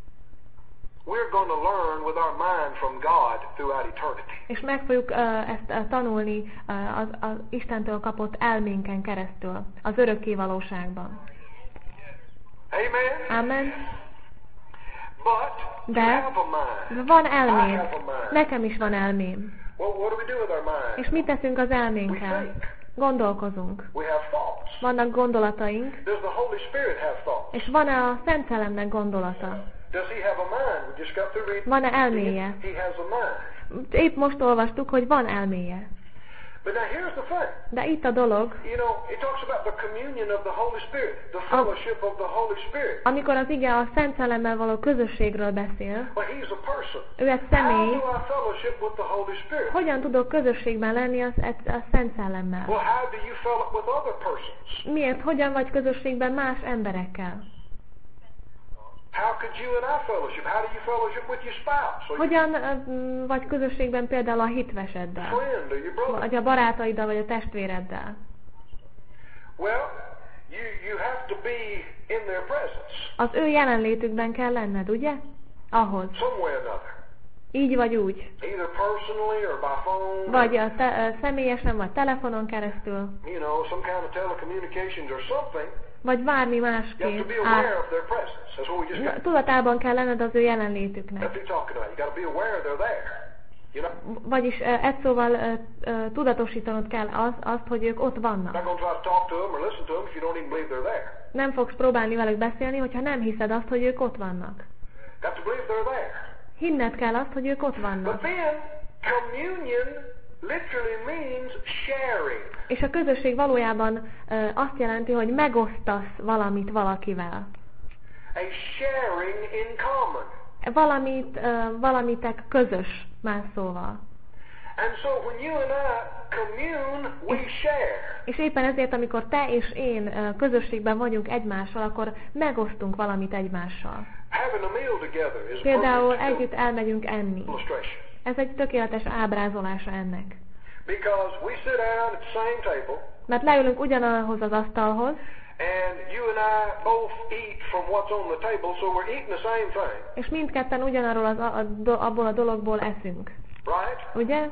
És meg fogjuk ezt tanulni az Istentől kapott elménken keresztül, az örökké valóságban. Amen. De van elméd. Nekem is van elmém. És mit teszünk az elménkkel? Gondolkozunk. Vannak gondolataink. És van-e a Szent Szellemnek gondolata? Van-e elméje? Épp most olvastuk, hogy van elméje. De itt a dolog, amikor az ige a Szent Szellemmel való közösségről beszél, ő egy személy, hogyan tudok közösségben lenni a Szent Szellemmel? Miért? Hogyan vagy közösségben más emberekkel? Hogyan vagy közösségben például a hitveseddel, vagy a barátaiddal, vagy a testvéreddel? Az ő jelenlétükben kell lenned, ugye? Ahhoz. Így vagy úgy. Vagy személyesen, vagy telefonon keresztül. Vagy bármi másképp. Tudatában kell lenned az ő jelenlétüknek. Vagyis egy szóval tudatosítanod kell azt, hogy ők ott vannak. Nem fogsz próbálni velük beszélni, hogyha nem hiszed azt, hogy ők ott vannak. Hinned kell azt, hogy ők ott vannak. És a közösség valójában azt jelenti, hogy megosztasz valamit valakivel. Valamitek közös, más szóval. És éppen ezért, amikor te és én közösségben vagyunk egymással, akkor megosztunk valamit egymással. Például együtt elmegyünk enni. Ez egy tökéletes ábrázolása ennek. Mert leülünk ugyanahoz az asztalhoz, és mindketten ugyanarról abból a dologból eszünk. Ugye?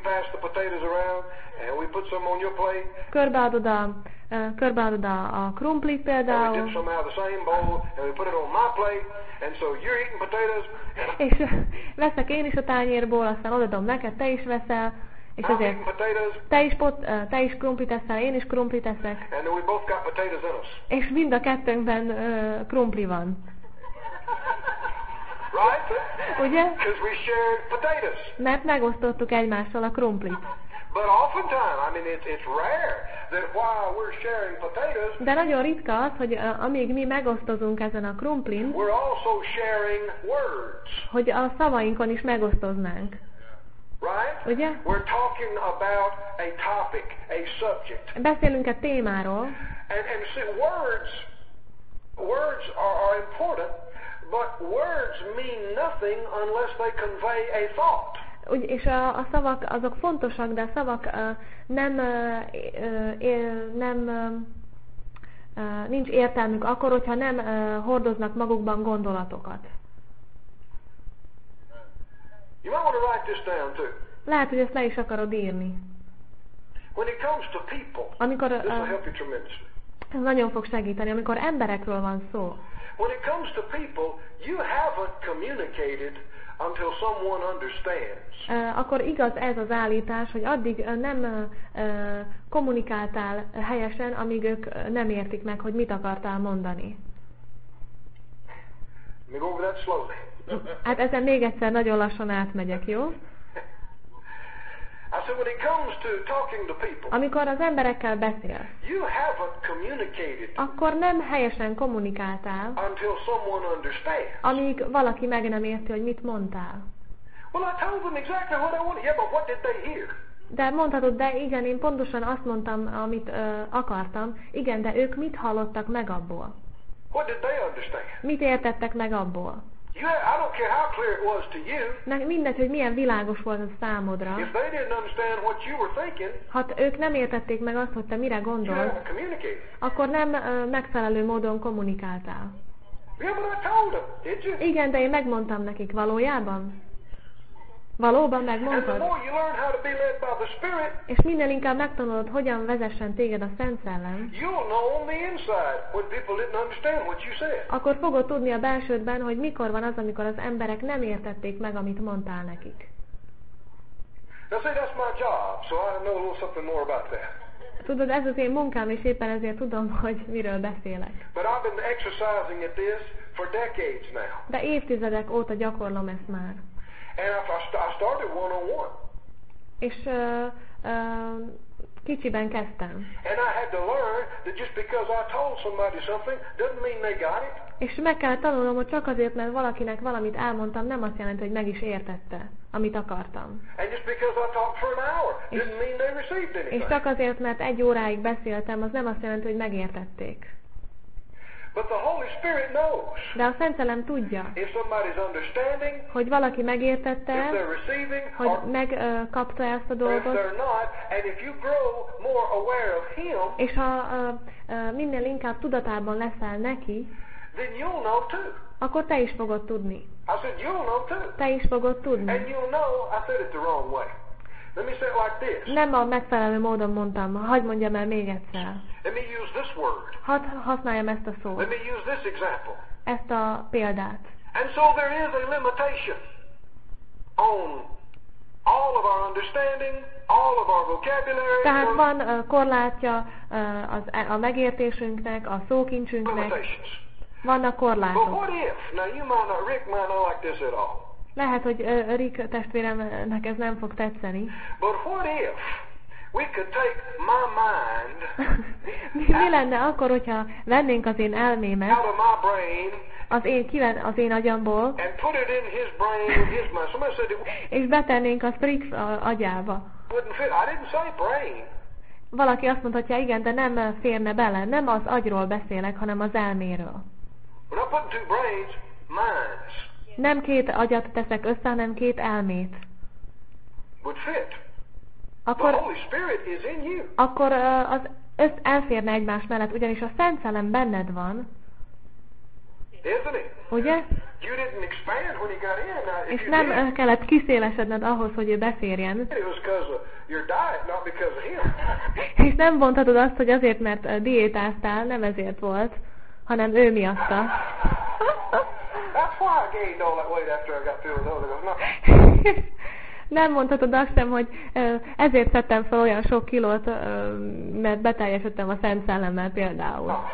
Körbeadod a krumplit például, és veszek én is a tányérból, aztán odadom neked, te is veszel, és ezért te is krumplit eszel, én is krumplit eszek, és mind a kettőnkben krumpli van. Ugye? Mert megosztottuk egymással a krumplit. But oftentimes, I mean, it's rare that while we're sharing potatoes, de nagyon ritka az, hogy amíg mi megosztozunk ezen a krumplin, we're also sharing words. hogy a szavainkon is megosztoznánk. Right? Ugye? We're talking about a topic, a subject. Beszélünk egy témáról. And see, words are important, but words mean nothing unless they convey a thought. És a szavak azok fontosak, de a szavak nincs értelmük akkor, hogyha nem hordoznak magukban gondolatokat. You might want to write this down too. Lehet, hogy ezt le is akarod írni. When it comes to people, amikor, this will help you tremendously. Ez nagyon fog segíteni, amikor emberekről van szó. When it comes to people, you haven't communicated until someone understands. Akkor igaz ez az állítás, hogy addig nem kommunikáltál helyesen, amíg ők nem értik meg, hogy mit akartál mondani. Let me go over that slowly. Hát ezen még egyszer nagyon lassan átmegyek, jó? I said, when it comes to talking to people, amikor az emberekkel beszélsz, you haven't communicated akkor nem helyesen kommunikáltál, until someone understands. amíg valaki meg nem érti, hogy mit mondtál. Well, I told them exactly what I wanted. Yeah, but what did they hear? De mondhatod, de igen, én pontosan azt mondtam, amit akartam. Igen, de ők mit hallottak meg abból? What did they understand? Mit értettek meg abból? I don't care how clear it was to you. Mindegy, hogy milyen világos volt az számodra. If they didn't understand what you were thinking, ha ők nem értették meg azt, hogy te mire gondolsz, akkor nem megfelelő módon kommunikáltál. Yeah, but I told them, did you? Igen, de én megmondtam nekik valójában. Valóban megmondtad? És minden inkább megtanulod, hogyan vezessen téged a Szent Szellem. Akkor fogod tudni a belsődben, hogy mikor van az, amikor az emberek nem értették meg, amit mondtál nekik. Tudod, ez az én munkám, és éppen ezért tudom, hogy miről beszélek. De évtizedek óta gyakorlom ezt már. And I started one-on-one. És kicsiben kezdtem. And I had to learn that just because I told somebody something doesn't mean they got it. És meg kell tanulnom, hogy csak azért, mert valakinek valamit elmondtam, nem azt jelenti, hogy meg is értette, amit akartam. And just because I talked for an hour didn't mean they received anything. És csak azért, mert 1 óráig beszéltem, az nem azt jelenti, hogy megértették. But the Holy Spirit knows. De a Szent Szellem tudja, hogy valaki megértette, hogy megkapta ezt a dolgot, és ha minél inkább tudatában leszel neki, akkor te is fogod tudni. Te is fogod tudni. Let me say it like this. Nem a megfelelő módon mondtam. Hadd mondjam el még egyszer. Let me use this word. Hadd használjam ezt a szót. Let me use this example. Ezt a példát. And so there is a limitation on all of our understanding, all of our vocabulary. Tehát van korlátja a megértésünknek, a szókincsünknek. Vannak korlátok. But what if? Now you might not, Rick might not like this at all. Lehet, hogy Rick testvéremnek ez nem fog tetszeni. But what if we could take my mind mi lenne akkor, hogyha vennénk az én elmémet out of my brain, az én agyamból, and put it in his brain with his mind. Somebody said és betennénk a Rick agyába. Wouldn't fit. I didn't say brain. Valaki azt mondhatja, igen, de nem férne bele. Nem az agyról beszélek, hanem az elméről. We're not putting 2 brains, minds. Nem 2 agyat teszek össze, hanem 2 elmét. Would fit. Akkor, the Holy Spirit is in you. Akkor az elférne egymás mellett, ugyanis a Szent Szellem benned van. Isn't it? Ugye? You didn't expand when he got in. És nem kellett kiszélesedned ahhoz, hogy ő beférjen. It was because of your diet, not because of him. És nem mondhatod azt, hogy azért, mert diétáztál, nem ezért volt, hanem ő miatta. That's why I gained all that weight after I got filled with the Holy Ghost. Nem mondhatod azt sem, hogy ezért szedtem fel olyan sok kilót, mert beteljesítettem a Szent Szellemmel például. No.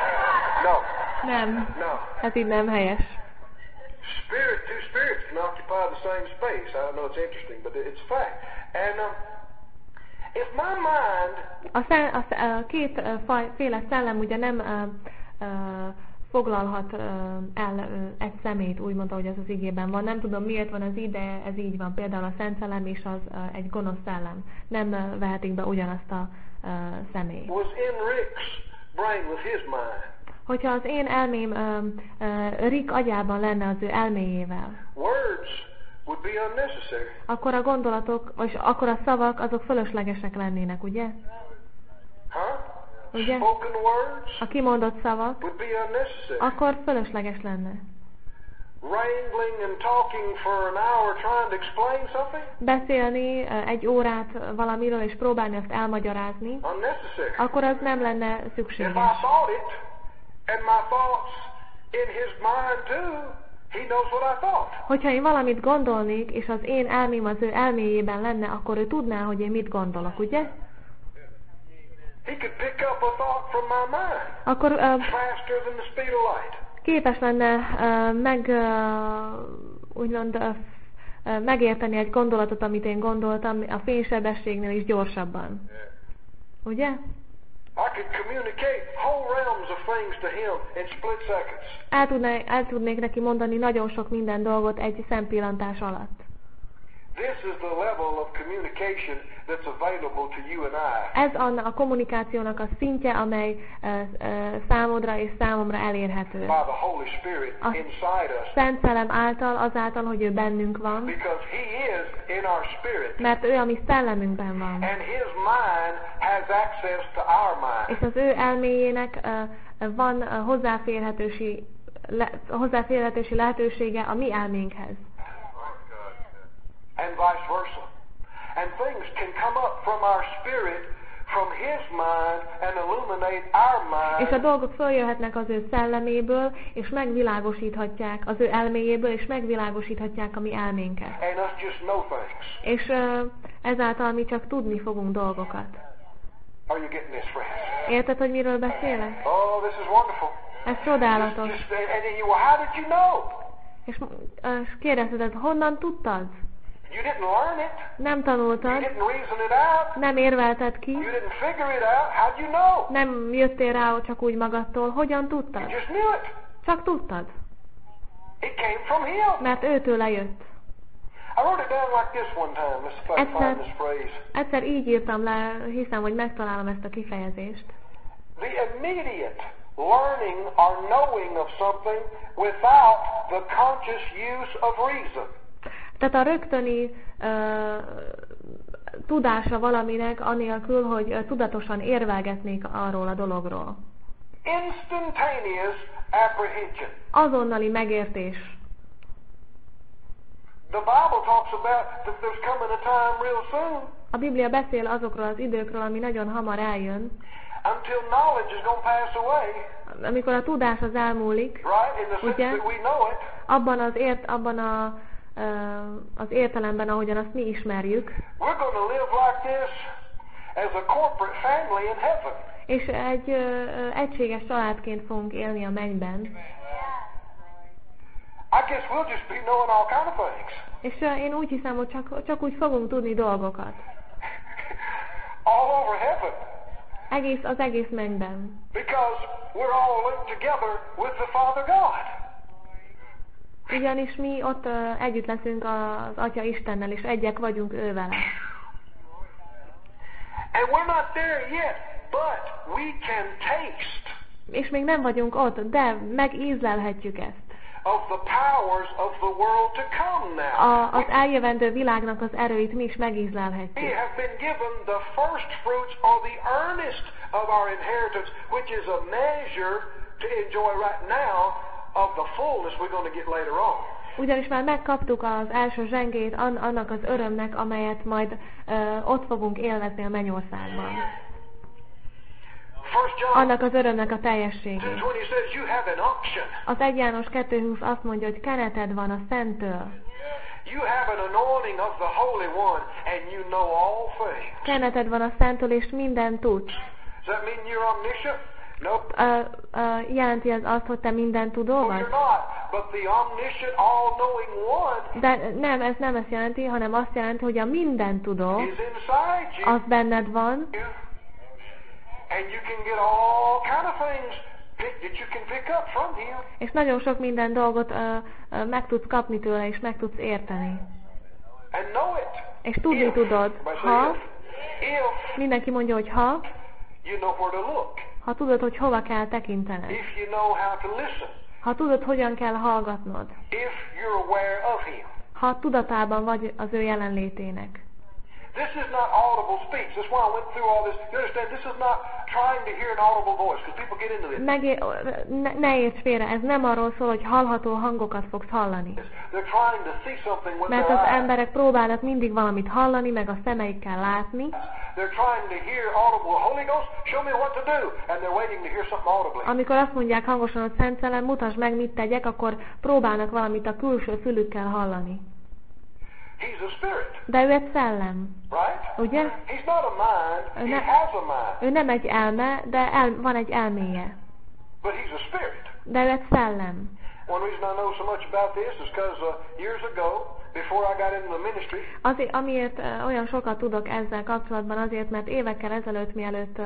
Nem. No. Ez így nem helyes. Two spirits can occupy the same space. I know it's interesting, but it's a fact. If my mind a kétféle szellem ugye nem foglalhat el egy szemét, úgymond, ahogy az igében van. Nem tudom, miért van az ide, ez így van. Például a Szent Szellem és az egy gonosz szellem. Nem vehetik be ugyanazt a személyt. Hogyha az én elmém Rick agyában lenne az ő elméjével, akkor a gondolatok, vagy akkor a szavak, azok fölöslegesek lennének, ugye? Ugye? A kimondott szavak, akkor fölösleges lenne. Beszélni egy órát valamiről és próbálni azt elmagyarázni, akkor az nem lenne szükséges. Hogyha én valamit gondolnék, és az én elmém az ő elméjében lenne, akkor ő tudná, hogy én mit gondolok, ugye? Akkor képes lenne megérteni egy gondolatot, amit én gondoltam, a fénysebességnél is gyorsabban. Ugye? El tudnék neki mondani nagyon sok minden dolgot egy szempillantás alatt. Ez a kommunikációnak a szintje, amely számodra és számomra elérhető. A Szent Szellem által, azáltal, hogy ő bennünk van, mert ő a mi szellemünkben van. És az ő elméjének van hozzáférhetősi lehetősége a mi elménkhez. And vice versa. And things can come up from our spirit, from his mind, and illuminate our mind. És a dolgok följöhetnek az ő szelleméből, és megvilágosíthatják az ő elméjéből, és megvilágosíthatják a mi elménket. And us just know things. És ezáltal mi csak tudni fogunk dolgokat. Are you getting this, friends? Érted, hogy miről beszélek? Oh, this is wonderful. Ez csodálatos. How did you know? És kérdezted, honnan tudtad? You didn't learn it. Nem tanultad. You didn't reason it out. Nem érvelted ki. You didn't figure it out. How'd you know? Nem jöttél rá csak úgy magadtól. Hogyan tudtad? You just knew it. Csak tudtad. It came from him. Mert őtőle jött. I wrote it down like this one time. Let's see if I can find this phrase. Egyszer így írtam le, hiszem, hogy megtalálom ezt a kifejezést. The immediate learning or knowing of something without the conscious use of reason. Tehát a rögtöni tudása valaminek anélkül, hogy tudatosan érvelgetnék arról a dologról. Instantaneous apprehension. Azonnali megértés. The Bible talks about that there's coming a time real soon. A Biblia beszél azokról az időkről, ami nagyon hamar eljön. Until knowledge is going to pass away. Amikor a tudás az elmúlik, right? In the sense ugye? That we know it. Abban az értelemben, ahogyan azt mi ismerjük. We're going to live like this as a corporate family in heaven. És egy egységes családként fogunk élni a mennyben. I guess we'll just be knowing all kind of things. És én úgy hiszem, hogy csak úgy fogunk tudni dolgokat. All over heaven. Az egész mennyben. Because we're all linked together with the Father God. Ugyanis mi ott együtt leszünk az Atya Istennel, és egyek vagyunk ővele. And we're not there yet, but we can taste. És még nem vagyunk ott, de megízlelhetjük ezt. Of the powers of the world to come now. Az eljövendő világnak az erőit mi is megízlelhetjük. We have been given the first fruits or the earnest of our inheritance, which is a measure to enjoy right now of the fullness we're going to get later on. Ugyanis már megkaptuk az első zsengét annak az örömnek, amelyet majd ott fogunk élvezni a mennyországban. Annak az örömnek a teljességét. Az 1 János 2:20 azt mondja, hogy keneted van a Szenttől. Keneted van a Szenttől, és mindent tudsz. Nope. Jelenti ez azt, hogy te mindent tudó No, vagy? you're not. But the omniscient, all-knowing one De nem, ez nem ezt jelenti, hanem azt jelenti, hogy a mindent tudó, is inside you. az benned van, And you can get all kind of things that you can pick up from him. és nagyon sok minden dolgot meg tudsz kapni tőle, és meg tudsz érteni. And know it. És tudni tudod, If mindenki mondja, hogy ha you know where to look. tudod, hogy hova kell tekintened, If you know how to listen. ha tudod, hogyan kell hallgatnod, If you're aware of him. ha tudatában vagy az ő jelenlétének. This is not audible speech. That's why I went through all this. You understand? This is not trying to hear an audible voice, because people get into this. Ne érts félre, ez nem arról szól, hogy hallható hangokat fogsz hallani. They're trying to see something with Mert their az eyes. emberek próbálnak mindig valamit hallani, meg a szemeikkel látni. They're trying to hear audible. Holy Ghost, show me what to do. And they're waiting to hear something audibly. Amikor azt mondják hangosan, hogy Szent Szellem, mutasd meg, mit tegyek, akkor próbálnak valamit a külső fülükkel hallani. He's a spirit. De ő egy szellem, Right? ugye? He's not a mind. He has a mind. Ő nem egy elme, de van egy elméje. But he's a spirit. De ő egy szellem. One reason I know so much about this is because years ago, before I got into the ministry, Amiért olyan sokat tudok ezzel kapcsolatban, azért, mert évekkel ezelőtt, mielőtt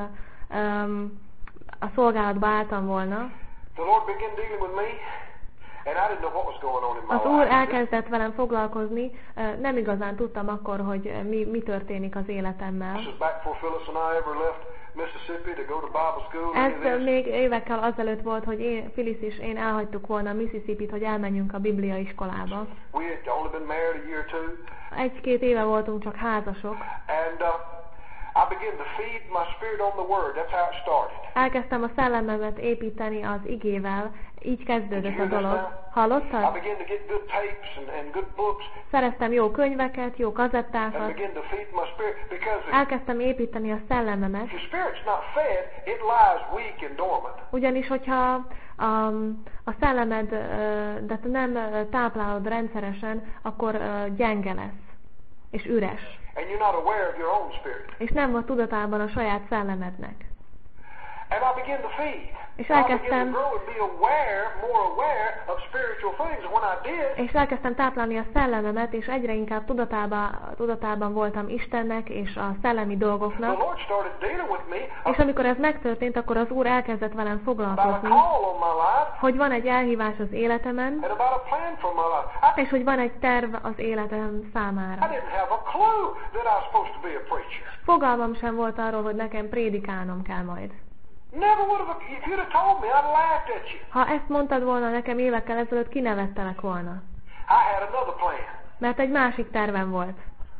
a szolgálatba álltam volna, the Lord began dealing with me, and I didn't know what was going on in my az Úr life. elkezdett velem foglalkozni, nem igazán tudtam akkor, hogy mi történik az életemmel. This is back before Phyllis and I ever left Mississippi to go to Bible school. any of Ez this. még évekkel azelőtt volt, hogy Phyllis és én elhagytuk volna Mississippi-t, hogy elmenjünk a Biblia iskolába. We had only been married a year or two, 1-2 éve voltunk csak házasok. and I began to feed my spirit on the Word. That's how it started. Elkezdtem a szellememet építeni az igével, így kezdődött a dolog. Hallottad? I began to get good tapes and good books, Szereztem jó könyveket, jó and kazettákat. began to feed my spirit, because if Elkezdtem építeni a szellememet, your spirit's not fed, it lies weak and dormant. ugyanis hogyha a szellemed de te nem táplálod rendszeresen, akkor gyenge lesz, és üres. And you're not aware of your own spirit. És nem vagy tudatában a saját szellemednek. And I began to feed. És I began to elkezdtem, grow and be more aware of spiritual things. And when I did, és elkezdtem táplálni a szellememet, és egyre inkább tudatában voltam Istennek és a szellemi the dolgoknak. Lord started dealing with me És amikor ez megtörtént, akkor az Úr elkezdett velem about a foglalkozni, call on my life hogy van egy elhívás az életemen, and about a plan for my life. és hogy van egy terv az életem I számára. didn't have a clue that I was supposed to be a preacher. Fogalmam sem volt arról, hogy nekem prédikálnom kell majd. Never would have. If you'd have told me, I'd laughed at you. Ha ezt mondtad volna nekem évekkel ezelőtt, kinevettelek volna. I had another plan. Mert egy másik tervem volt.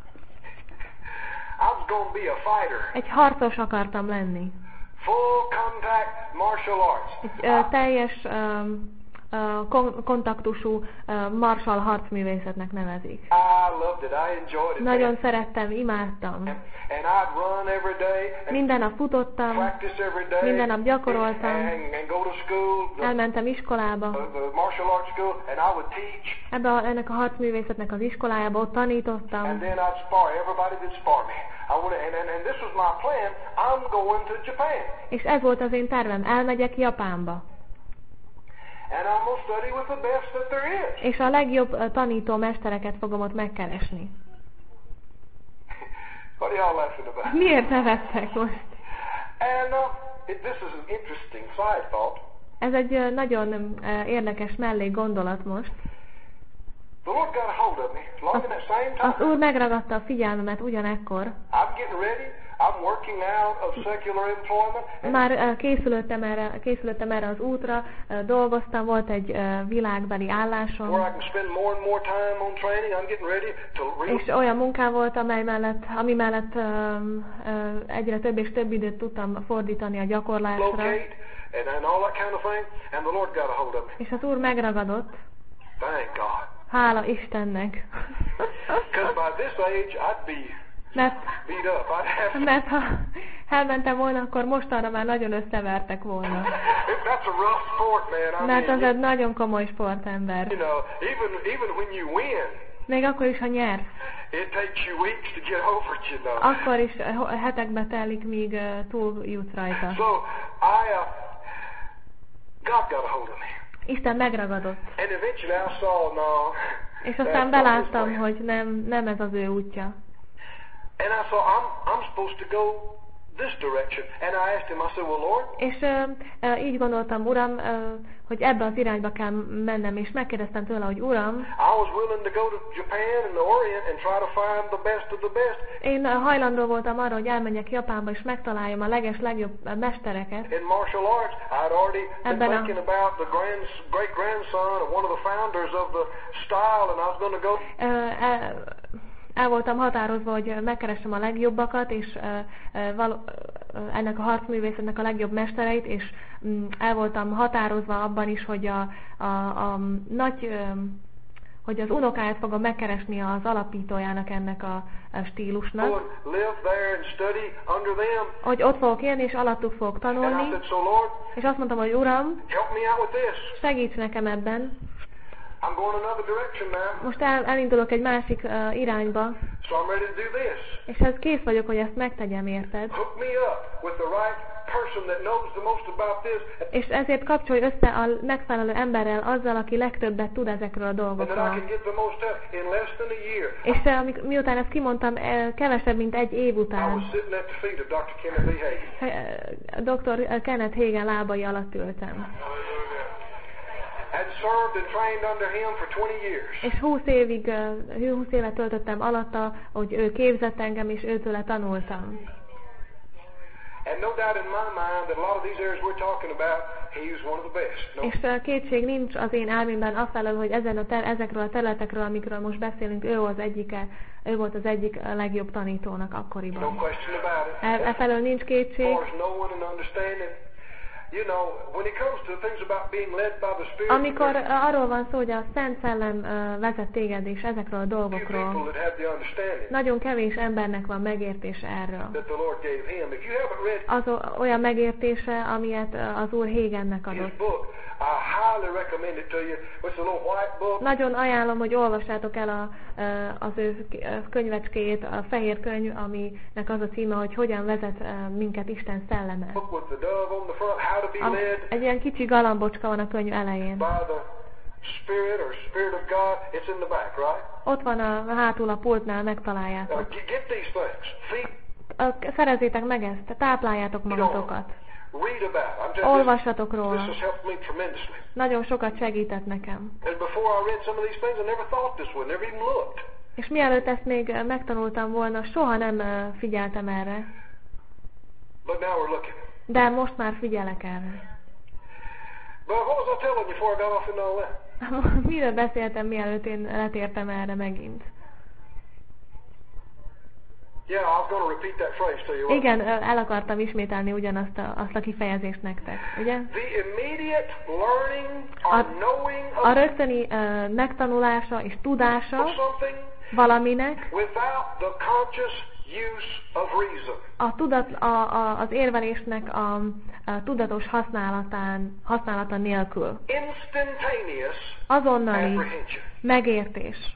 I was going to be a fighter. Egy harcos akartam lenni. Full contact martial arts. Egy teljes kontaktusú martial harcművészetnek nevezik. I loved it. I enjoyed it. Nagyon szerettem, imádtam. And I'd run every day. And Minden nap futottam, practice every day. minden nap gyakoroltam, And go to school. elmentem iskolába, The martial arts school, and I would teach. ennek a harcművészetnek az iskolájába, ott tanítottam, And then I'd spar. Everybody would spar me. And this was my plan. I'm going to Japan. és ez volt az én tervem, elmegyek Japánba. And I'm going to study with the best that there is. És a legjobb tanító mestereket fogom ott megkeresni. What are y'all laughing about? Miért nevettek most? And this is an interesting side thought. Ez egy nagyon érdekes mellék gondolat most. The Lord got a hold of me along in that same Az time. Úr megragadta a figyelmemet ugyanekkor. I'm getting ready. I'm working out of secular employment. Már készülöttem erre az útra, dolgoztam, volt egy világbeli állásom, Where I can spend more and more time on training. I'm getting ready to és olyan munkám volt, ami mellett egyre több és több időt tudtam fordítani a gyakorlásra, relocate and all that kind of thing. And the Lord got a hold of me. és az Úr megragadott, Thank God. hála Istennek. Because by this age, I'd be Mert beat up. I'd have Mert ha elmentem volna, akkor mostanra már nagyon összevertek volna. That's a rough sport, man. Mert az egy nagyon komoly sportember. You know, even when you win, Még akkor is, ha nyersz, it takes you weeks to get over it, you know. akkor is hetekbe telik, míg túljutsz rajta. So God got a hold of me. Isten megragadott. And eventually I saw, no, és aztán beláttam, hogy nem ez az ő útja. And I saw I'm supposed to go this direction. And I asked him, I said, well, Lord. És így gondoltam, Uram, hogy ebbe az irányba kell mennem, és megkérdeztem tőle, hogy Uram, I was willing to go to Japan and the Orient and try to find the best of the best. Én hajlandó voltam arra, hogy elmenjek Japánba, és megtaláljam a legjobb mestereket. In martial arts, I'd already been thinking about the great grandson of one of the founders of the style, and I was going to go. El voltam határozva, hogy megkeresem a legjobbakat, és ennek a harcművészetnek a legjobb mestereit, és el voltam határozva abban is, hogy hogy az unokáját fogom megkeresni az alapítójának ennek a stílusnak. Hogy ott fogok élni, és alattuk fogok tanulni. És azt mondtam, hogy Uram, segíts nekem ebben. I'm going another direction now. Most elindulok egy másik irányba. So I'm ready to do this. És ez kész vagyok, hogy ezt megtegyem, érted? Hook me up with the right person that knows the most about this. És ezért kapcsolj össze a megfelelő emberrel, azzal, aki legtöbbet tud ezekről a dolgokról. And then I can get the most help in less than a year. És miután ezt kimondtam, kevesebb, mint egy év után. I was sitting at the feet of Dr. Kenneth Hagen. Dr. Kenneth Hagen lábai alatt ültem. And served and trained under him for 20 years. És 20 évet töltöttem alatta, hogy ő képzett engem, és őtőle tanultam. And no doubt in my mind that a lot of these areas we're talking about, he was one of the best. No? És kétség nincs az én elmémben afelől, hogy ezekről a területekről, amikről most beszélünk, ő volt az egyik legjobb tanítónak akkoriban. No question about it. Efelől nincs kétség. As far as knowing and understanding. You know, when it comes to things about being led by the Spirit, amikor arról van szó, hogy a Szent Szellem vezet téged, és ezekről a dolgokról, nagyon kevés embernek van megértése erről. Az olyan megértése, amilyet az Úr Hagennek adott. Nagyon ajánlom, hogy olvassátok el az ő könyvecskéjét, a fehér könyv, aminek az a címe, hogy hogyan vezet minket Isten szelleme. Egy ilyen kicsi galambocska van a könyv elején. Ott van hátul a pultnál, megtaláljátok. Szerezzétek meg ezt, tápláljátok magatokat. Olvassatok róla. Nagyon sokat segített nekem. És mielőtt ezt még megtanultam volna, soha nem figyeltem erre. De most már figyelek erre. Miről beszéltem, mielőtt én letértem erre megint? Igen, el akartam ismételni ugyanazt a kifejezést nektek, ugye? A rögtöni megtanulása és tudása valaminek az érvelésnek a tudatos használata nélkül. Azonnali megértés.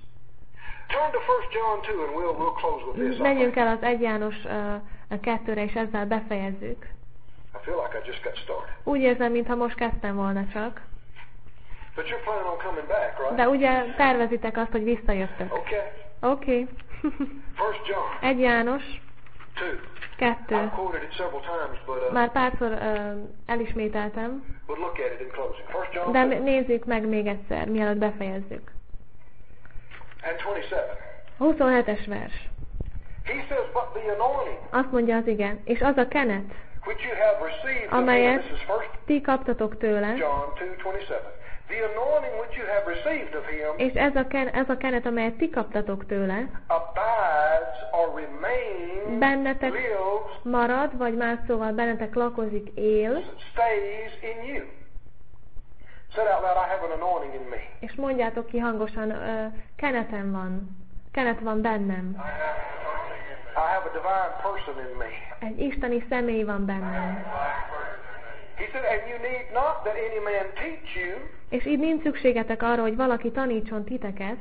Menjünk el az 1 János 2-re, és ezzel befejezzük. Úgy érzem, mintha most kezdtem volna csak. De ugye tervezitek azt, hogy visszajöttök. Oké. 1 János 2. Már párszor elismételtem. De nézzük meg még egyszer, mielőtt befejezzük. 27-es vers. Azt mondja az ige, és az a kenet, amelyet ti kaptatok tőle, és ez a kenet, amelyet ti kaptatok tőle, bennetek marad, vagy más szóval bennetek lakozik, él, és mondjátok ki hangosan, kenetem van, kenet van bennem. Egy isteni személy van bennem. És így nincs szükségetek arra, hogy valaki tanítson titeket,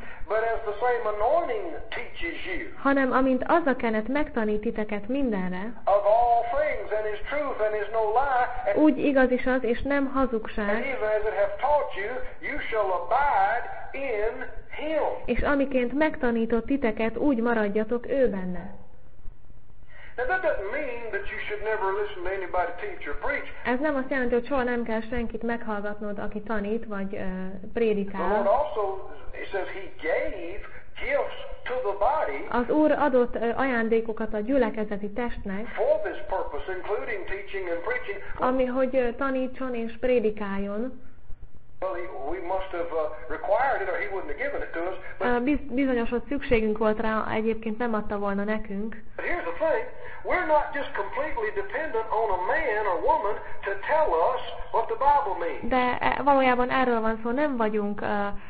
hanem amint az a kenet megtanít titeket mindenre, things and is truth and is no lie. Úgy igaz is az, és nem hazugság. And even as it hath taught you, you shall abide in him. És amiként megtanított titeket, úgy maradjatok ő benne. Now that doesn't mean that you should never listen to anybody teach or preach. Ez nem azt jelenti, hogy soha nem kell senkit meghallgatnod, aki tanít vagy prédikál. The Lord also says he gave gifts to the body. Az Úr adott ajándékokat a gyülekezeti testnek, For this purpose, including teaching and preaching. ami hogy tanítson és prédikáljon. Well, we must have required it, or he wouldn't have given it to us. But bizonyos szükségünk volt rá, egyébként nem adta volna nekünk. But here's the thing, we're not just completely dependent on a man or woman to tell us what the Bible means. De valójában erről van szó, nem vagyunk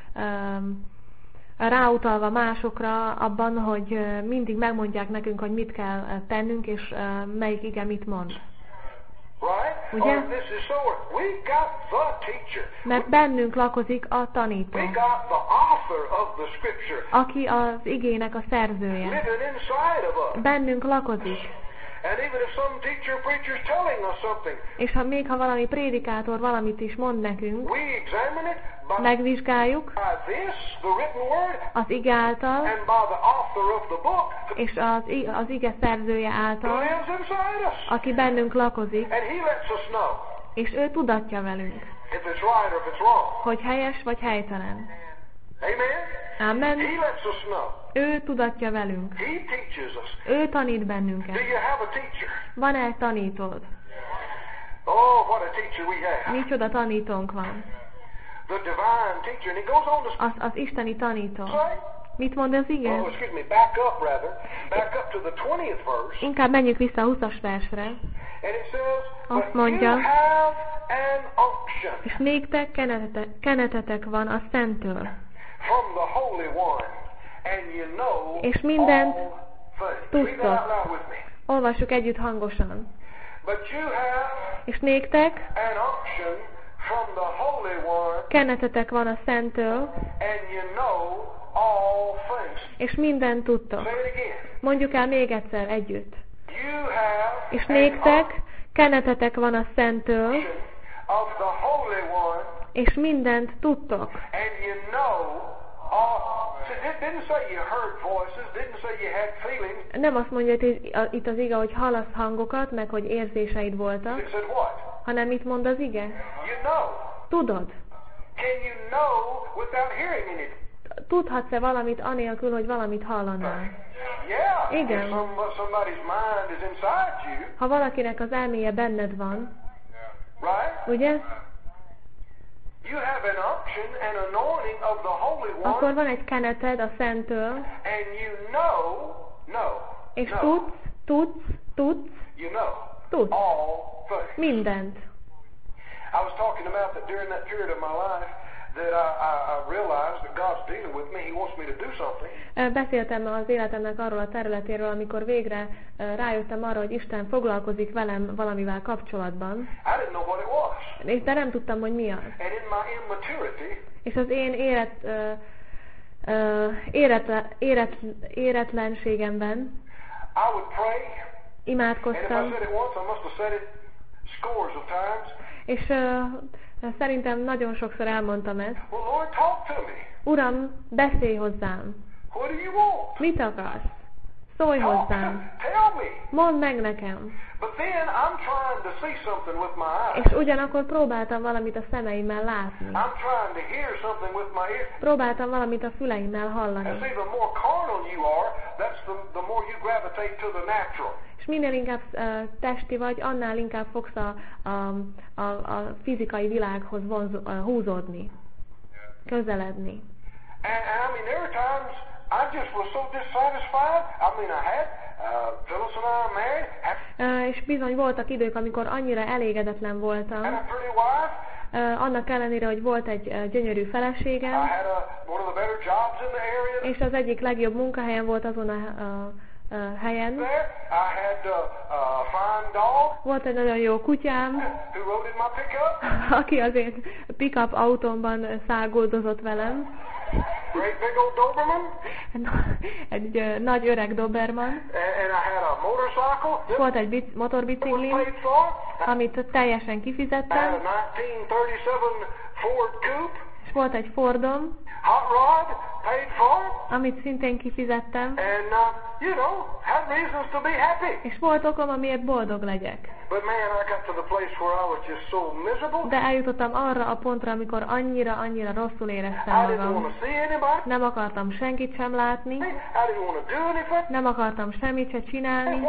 ráutalva másokra abban, hogy mindig megmondják nekünk, hogy mit kell tennünk, és melyik ige mit mond. Right? Ugye? This is so. We got the teacher. Mert bennünk lakozik a tanító, We got the author of the scripture. aki az igének a szerzője. Living inside of us. Bennünk lakozik. And even if some teacher or preacher is telling us something, És még ha valami prédikátor valamit is mond nekünk, we examine it megvizsgáljuk by this, the written word, az ige által, and by the author of the book, és az ige szerzője who által, lives inside us. aki bennünk lakozik, And he lets us know és ő tudatja velünk, if it's right or if it's wrong. hogy helyes vagy helytelen. Amen? Amen. He lets us know. Ő tudatja velünk. He teaches us. Ő tanít Do bennünket. you have a teacher? Van egy tanítód? Oh, what a teacher we have. Micsoda tanítónk van. The divine teacher. And he goes on to Az isteni tanító. say, Mit mond az ige? oh, excuse me, back up rather. Back up to the 20th verse. Inkább menjünk vissza a 20-as versre. And it says, Azt but mondja, you have an unction és néktek kenetetek van a Szenttől, from the Holy One, and you know és mindent all things. tudtok. Read that out loud with me. Olvassuk együtt hangosan. But you have És néktek an unction from the Holy One, kenetetek van a Szenttől, and you know all things. és mindent tudtok. Say it again. Mondjuk el még egyszer együtt. You have És an néktek kenetetek van a Szenttől, unction of the Holy One, és mindent tudtok. and you know all. It didn't say you heard voices, didn't say you had feelings. Nem azt mondja itt az ige, hogy hallasz hangokat, meg hogy érzéseid voltak, It said what? hanem mit mond az ige? You know. Tudod. Can you know without hearing anything? Tudhatsz-e valamit anélkül, hogy valamit hallanál? Yeah. Igen. If somebody's mind is inside you, Ha valakinek az elméje benned van, right? ugye? You have an unction and anointing of the Holy One, Akkor van egy keneted a Szenttől, and you know, és know, tudsz you know tudsz all things. mindent. I was talking about that during that period of my life that I realized that God's dealing with me. He wants me to do something. Beszéltem az életemnek arról a területéről, amikor végre rájöttem arra, hogy Isten foglalkozik velem valamivel kapcsolatban, I didn't know what it was. de nem tudtam, hogy mi az. And in my immaturity, És az én éretlenségemben I would pray, and if I imádkoztam, said it once, I must have said it scores of times. és szerintem nagyon sokszor elmondtam ezt. Well, Lord, talk to me. Uram, beszélj hozzám! What do you want? Mit akarsz? Szólj Talk to hozzám! me. Tell me. Mondd meg nekem! But then I'm trying to see something with my eyes. És ugyanakkor próbáltam valamit a szemeimmel látni. I'm trying to hear something with my ears. Próbáltam valamit a füleimmel And hallani. see, the more carnal you are, that's the more you gravitate to the natural. És minél inkább testi vagy, annál inkább fogsz a fizikai világhoz húzódni, közeledni. And I mean, there were times I just was so dissatisfied. I mean, I had Phyllis and I married, És bizony voltak idők, amikor annyira elégedetlen had voltam, a pretty wife. annak ellenére, hogy volt egy gyönyörű I feleségem, had one of the better jobs in the area. és az egyik legjobb munkahelyem volt azon a helyen. There, I had a fine dog Volt egy nagyon jó kutyám, who rode in my pickup. aki az én pick-up autómban száguldozott velem, Great big old Doberman. Egy nagy öreg Doberman. And I had a motorcycle. És volt egy motorbiciklim, amit teljesen kifizettem. I had a 1937 Ford Coupe. És volt egy Fordom. Hot rod, paid for. Amit szintén kifizettem. And you know, had reasons to be happy. És volt okom, amiért boldog legyek. But man, I got to the place where I was just so miserable. De eljutottam arra a pontra, amikor annyira rosszul éreztem magam. Nem akartam senkit sem látni. Nem akartam semmit se csinálni.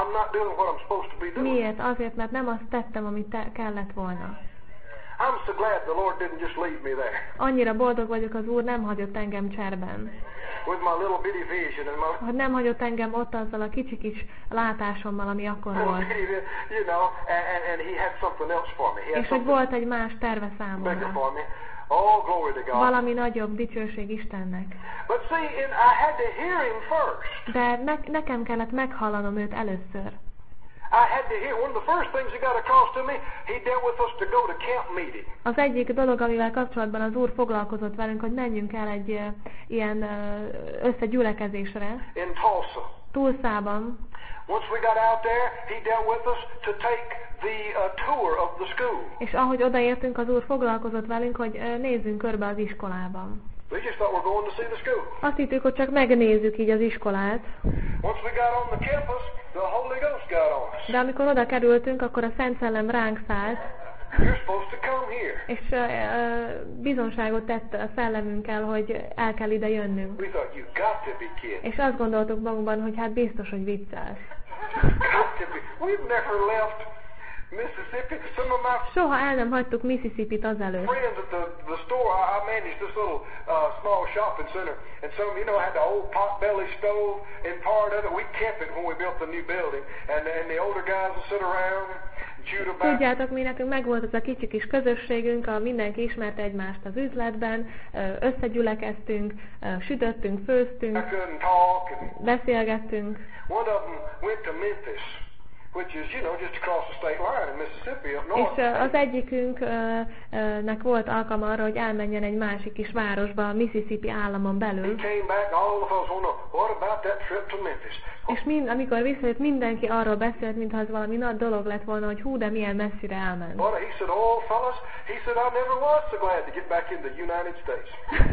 Miért? Azért, mert nem azt tettem, amit kellett volna. I'm so glad the Lord didn't just leave me there. Annyira boldog vagyok, az Úr nem hagyott engem cserben. With my little bitty vision and my... Hogy nem hagyott engem ott azzal a kicsi kis látásommal, ami akkor volt. You know, and he had something else for me. És hogy volt egy más terve számomra. Oh, glory to God. Valami nagyobb, dicsőség Istennek. But see, I had to hear him first. De nekem kellett meghallanom őt először. I had to hear one of the first things he got across to me. He dealt with us to go to camp meeting. Az egyik dolog, amivel kapcsolatban az Úr foglalkozott velünk, hogy menjünk el egy ilyen összegyülekezésre. In Tulsa. Tulsában. Once we got out there, he dealt with us to take the tour of the school. És ahogy odaértünk, az Úr foglalkozott velünk, hogy nézzünk körbe az iskolában. We just thought we're going to see the school. Azt hittük, hogy csak megnézzük így az iskolát. Once we got on the campus, the Holy Ghost got on us. De amikor oda kerültünk, akkor a Szent Szellem ránk szállt. You're supposed to come here. És bizonságot tett a szellemünkkel, hogy el kell ide jönnünk. We thought, you got to be kidding. És azt gondoltuk magunkban, hogy hát biztos, hogy viccelsz. We've never left Mississippi. Some of my soha el nem hagytuk Mississippi-t azelőtt. Friends at the store, I managed this little small shopping center, and some, you know, had the old potbelly stove, and part of it we kept it when we built the new building, and the older guys would sit around and chew tobacco. Tudjátok, mi nekünk megvolt az a kicsi kis közösségünk, mindenki ismerte egymást az üzletben, összegyülekeztünk, sütöttünk, főztünk, beszélgettünk. One of them went to Memphis, which is, you know, just across the state line in Mississippi up north. És az egyikünknek volt alkalma arra, hogy elmenjen egy másik kis városba, a Mississippi államon belül. He came back, all of us wonder, what about that trip to Memphis? És amikor visszajött, mindenki arról beszélt, mintha az valami nagy dolog lett volna, hogy hú, de milyen messzire elment. But he said, oh fellas, he said, I never was so glad to get back in the United States.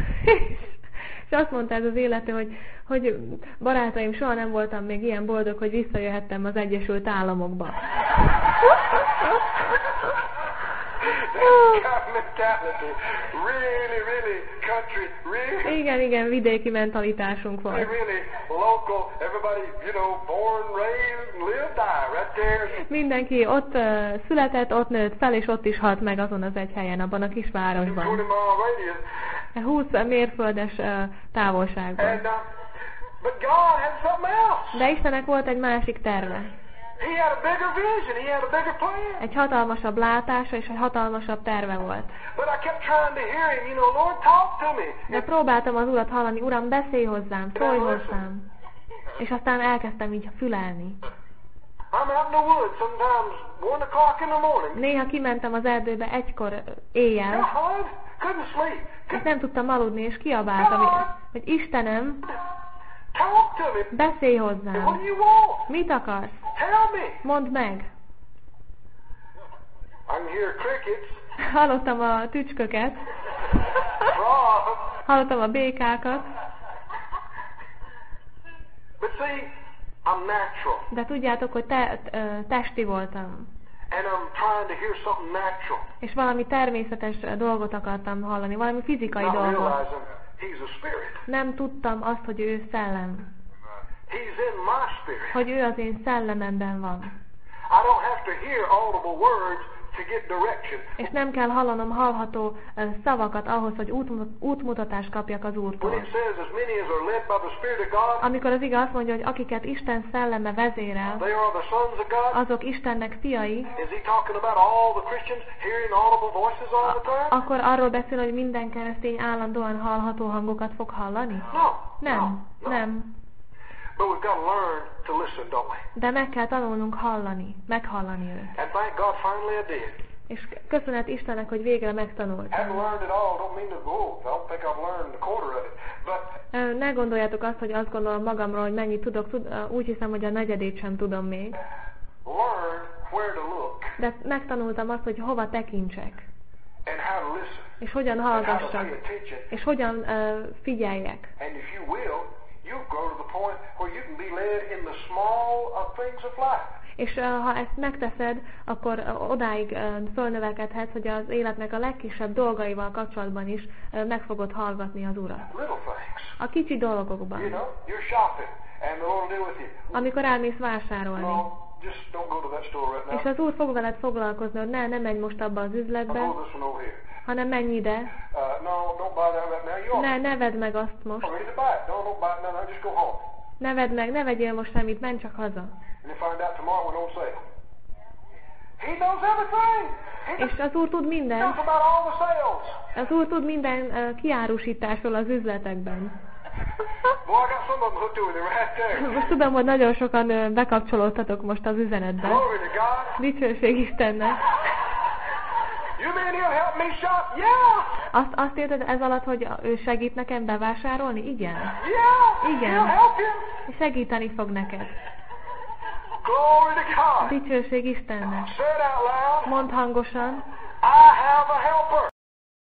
És azt mondta ez az illető, hogy barátaim, soha nem voltam még ilyen boldog, hogy visszajöhettem az Egyesült Államokba. Igen, vidéki mentalitásunk volt. Mindenki ott született, ott nőtt fel, és ott is halt meg azon az egy helyen, abban a kis városban. 20 mérföldes távolságban. De Istennek volt egy másik terve. Egy hatalmasabb látása és egy hatalmasabb terve volt. De próbáltam az Urat hallani, Uram, beszélj hozzám, szólj hozzám. És aztán elkezdtem így fülelni. Néha kimentem az erdőbe egykor éjjel, és nem tudtam aludni, és kiabáltam, hogy Istenem, beszélj hozzám. Mit akarsz? Mondd meg. Hallottam a tücsköket. Hallottam a békákat. De tudjátok, hogy testi voltam. És valami természetes dolgot akartam hallani, valami fizikai dolgot. Nem tudtam azt, hogy ő szellem. Hogy ő az én szellememben van. És nem kell hallanom hallható szavakat ahhoz, hogy útmutatást kapjak az Úrtól. Amikor az ige azt mondja, hogy akiket Isten szelleme vezérel, azok Istennek fiai, akkor arról beszél, hogy minden keresztény állandóan hallható hangokat fog hallani? Nem. But we've got to learn to listen, don't we? De meg kell tanulnunk meghallani őt. And thank God finally I did. És köszönet Istennek, hogy végre megtanultam. Ne gondoljátok azt, hogy azt gondolom magamról, hogy mennyit tudok, úgy hiszem, hogy a negyedét sem tudom még. De megtanultam azt, hogy hova tekintsek. És hogyan hallgassak. És hogyan figyeljek. És ha ezt megteszed, akkor odáig fölnövekedhetsz, hogy az életnek a legkisebb dolgaival kapcsolatban is meg fogod hallgatni az Urat. A kicsi dolgokban. Amikor elmész vásárolni. És az Úr fog veled foglalkozni, hogy ne menj most abba az üzletbe, hanem menj ide. Ne vedd meg azt most. Ne vedd meg, ne vegyél most semmit, menj csak haza. És az Úr tud minden. Az Úr tud minden kiárusításról az üzletekben. Most tudom, hogy nagyon sokan bekapcsolódtatok most az üzenetbe. Dicsőség Istennek. Azt érted ez alatt, hogy ő segít nekem bevásárolni? Igen. Igen. Segíteni fog neked. Dicsőség Istennek. Mondd hangosan.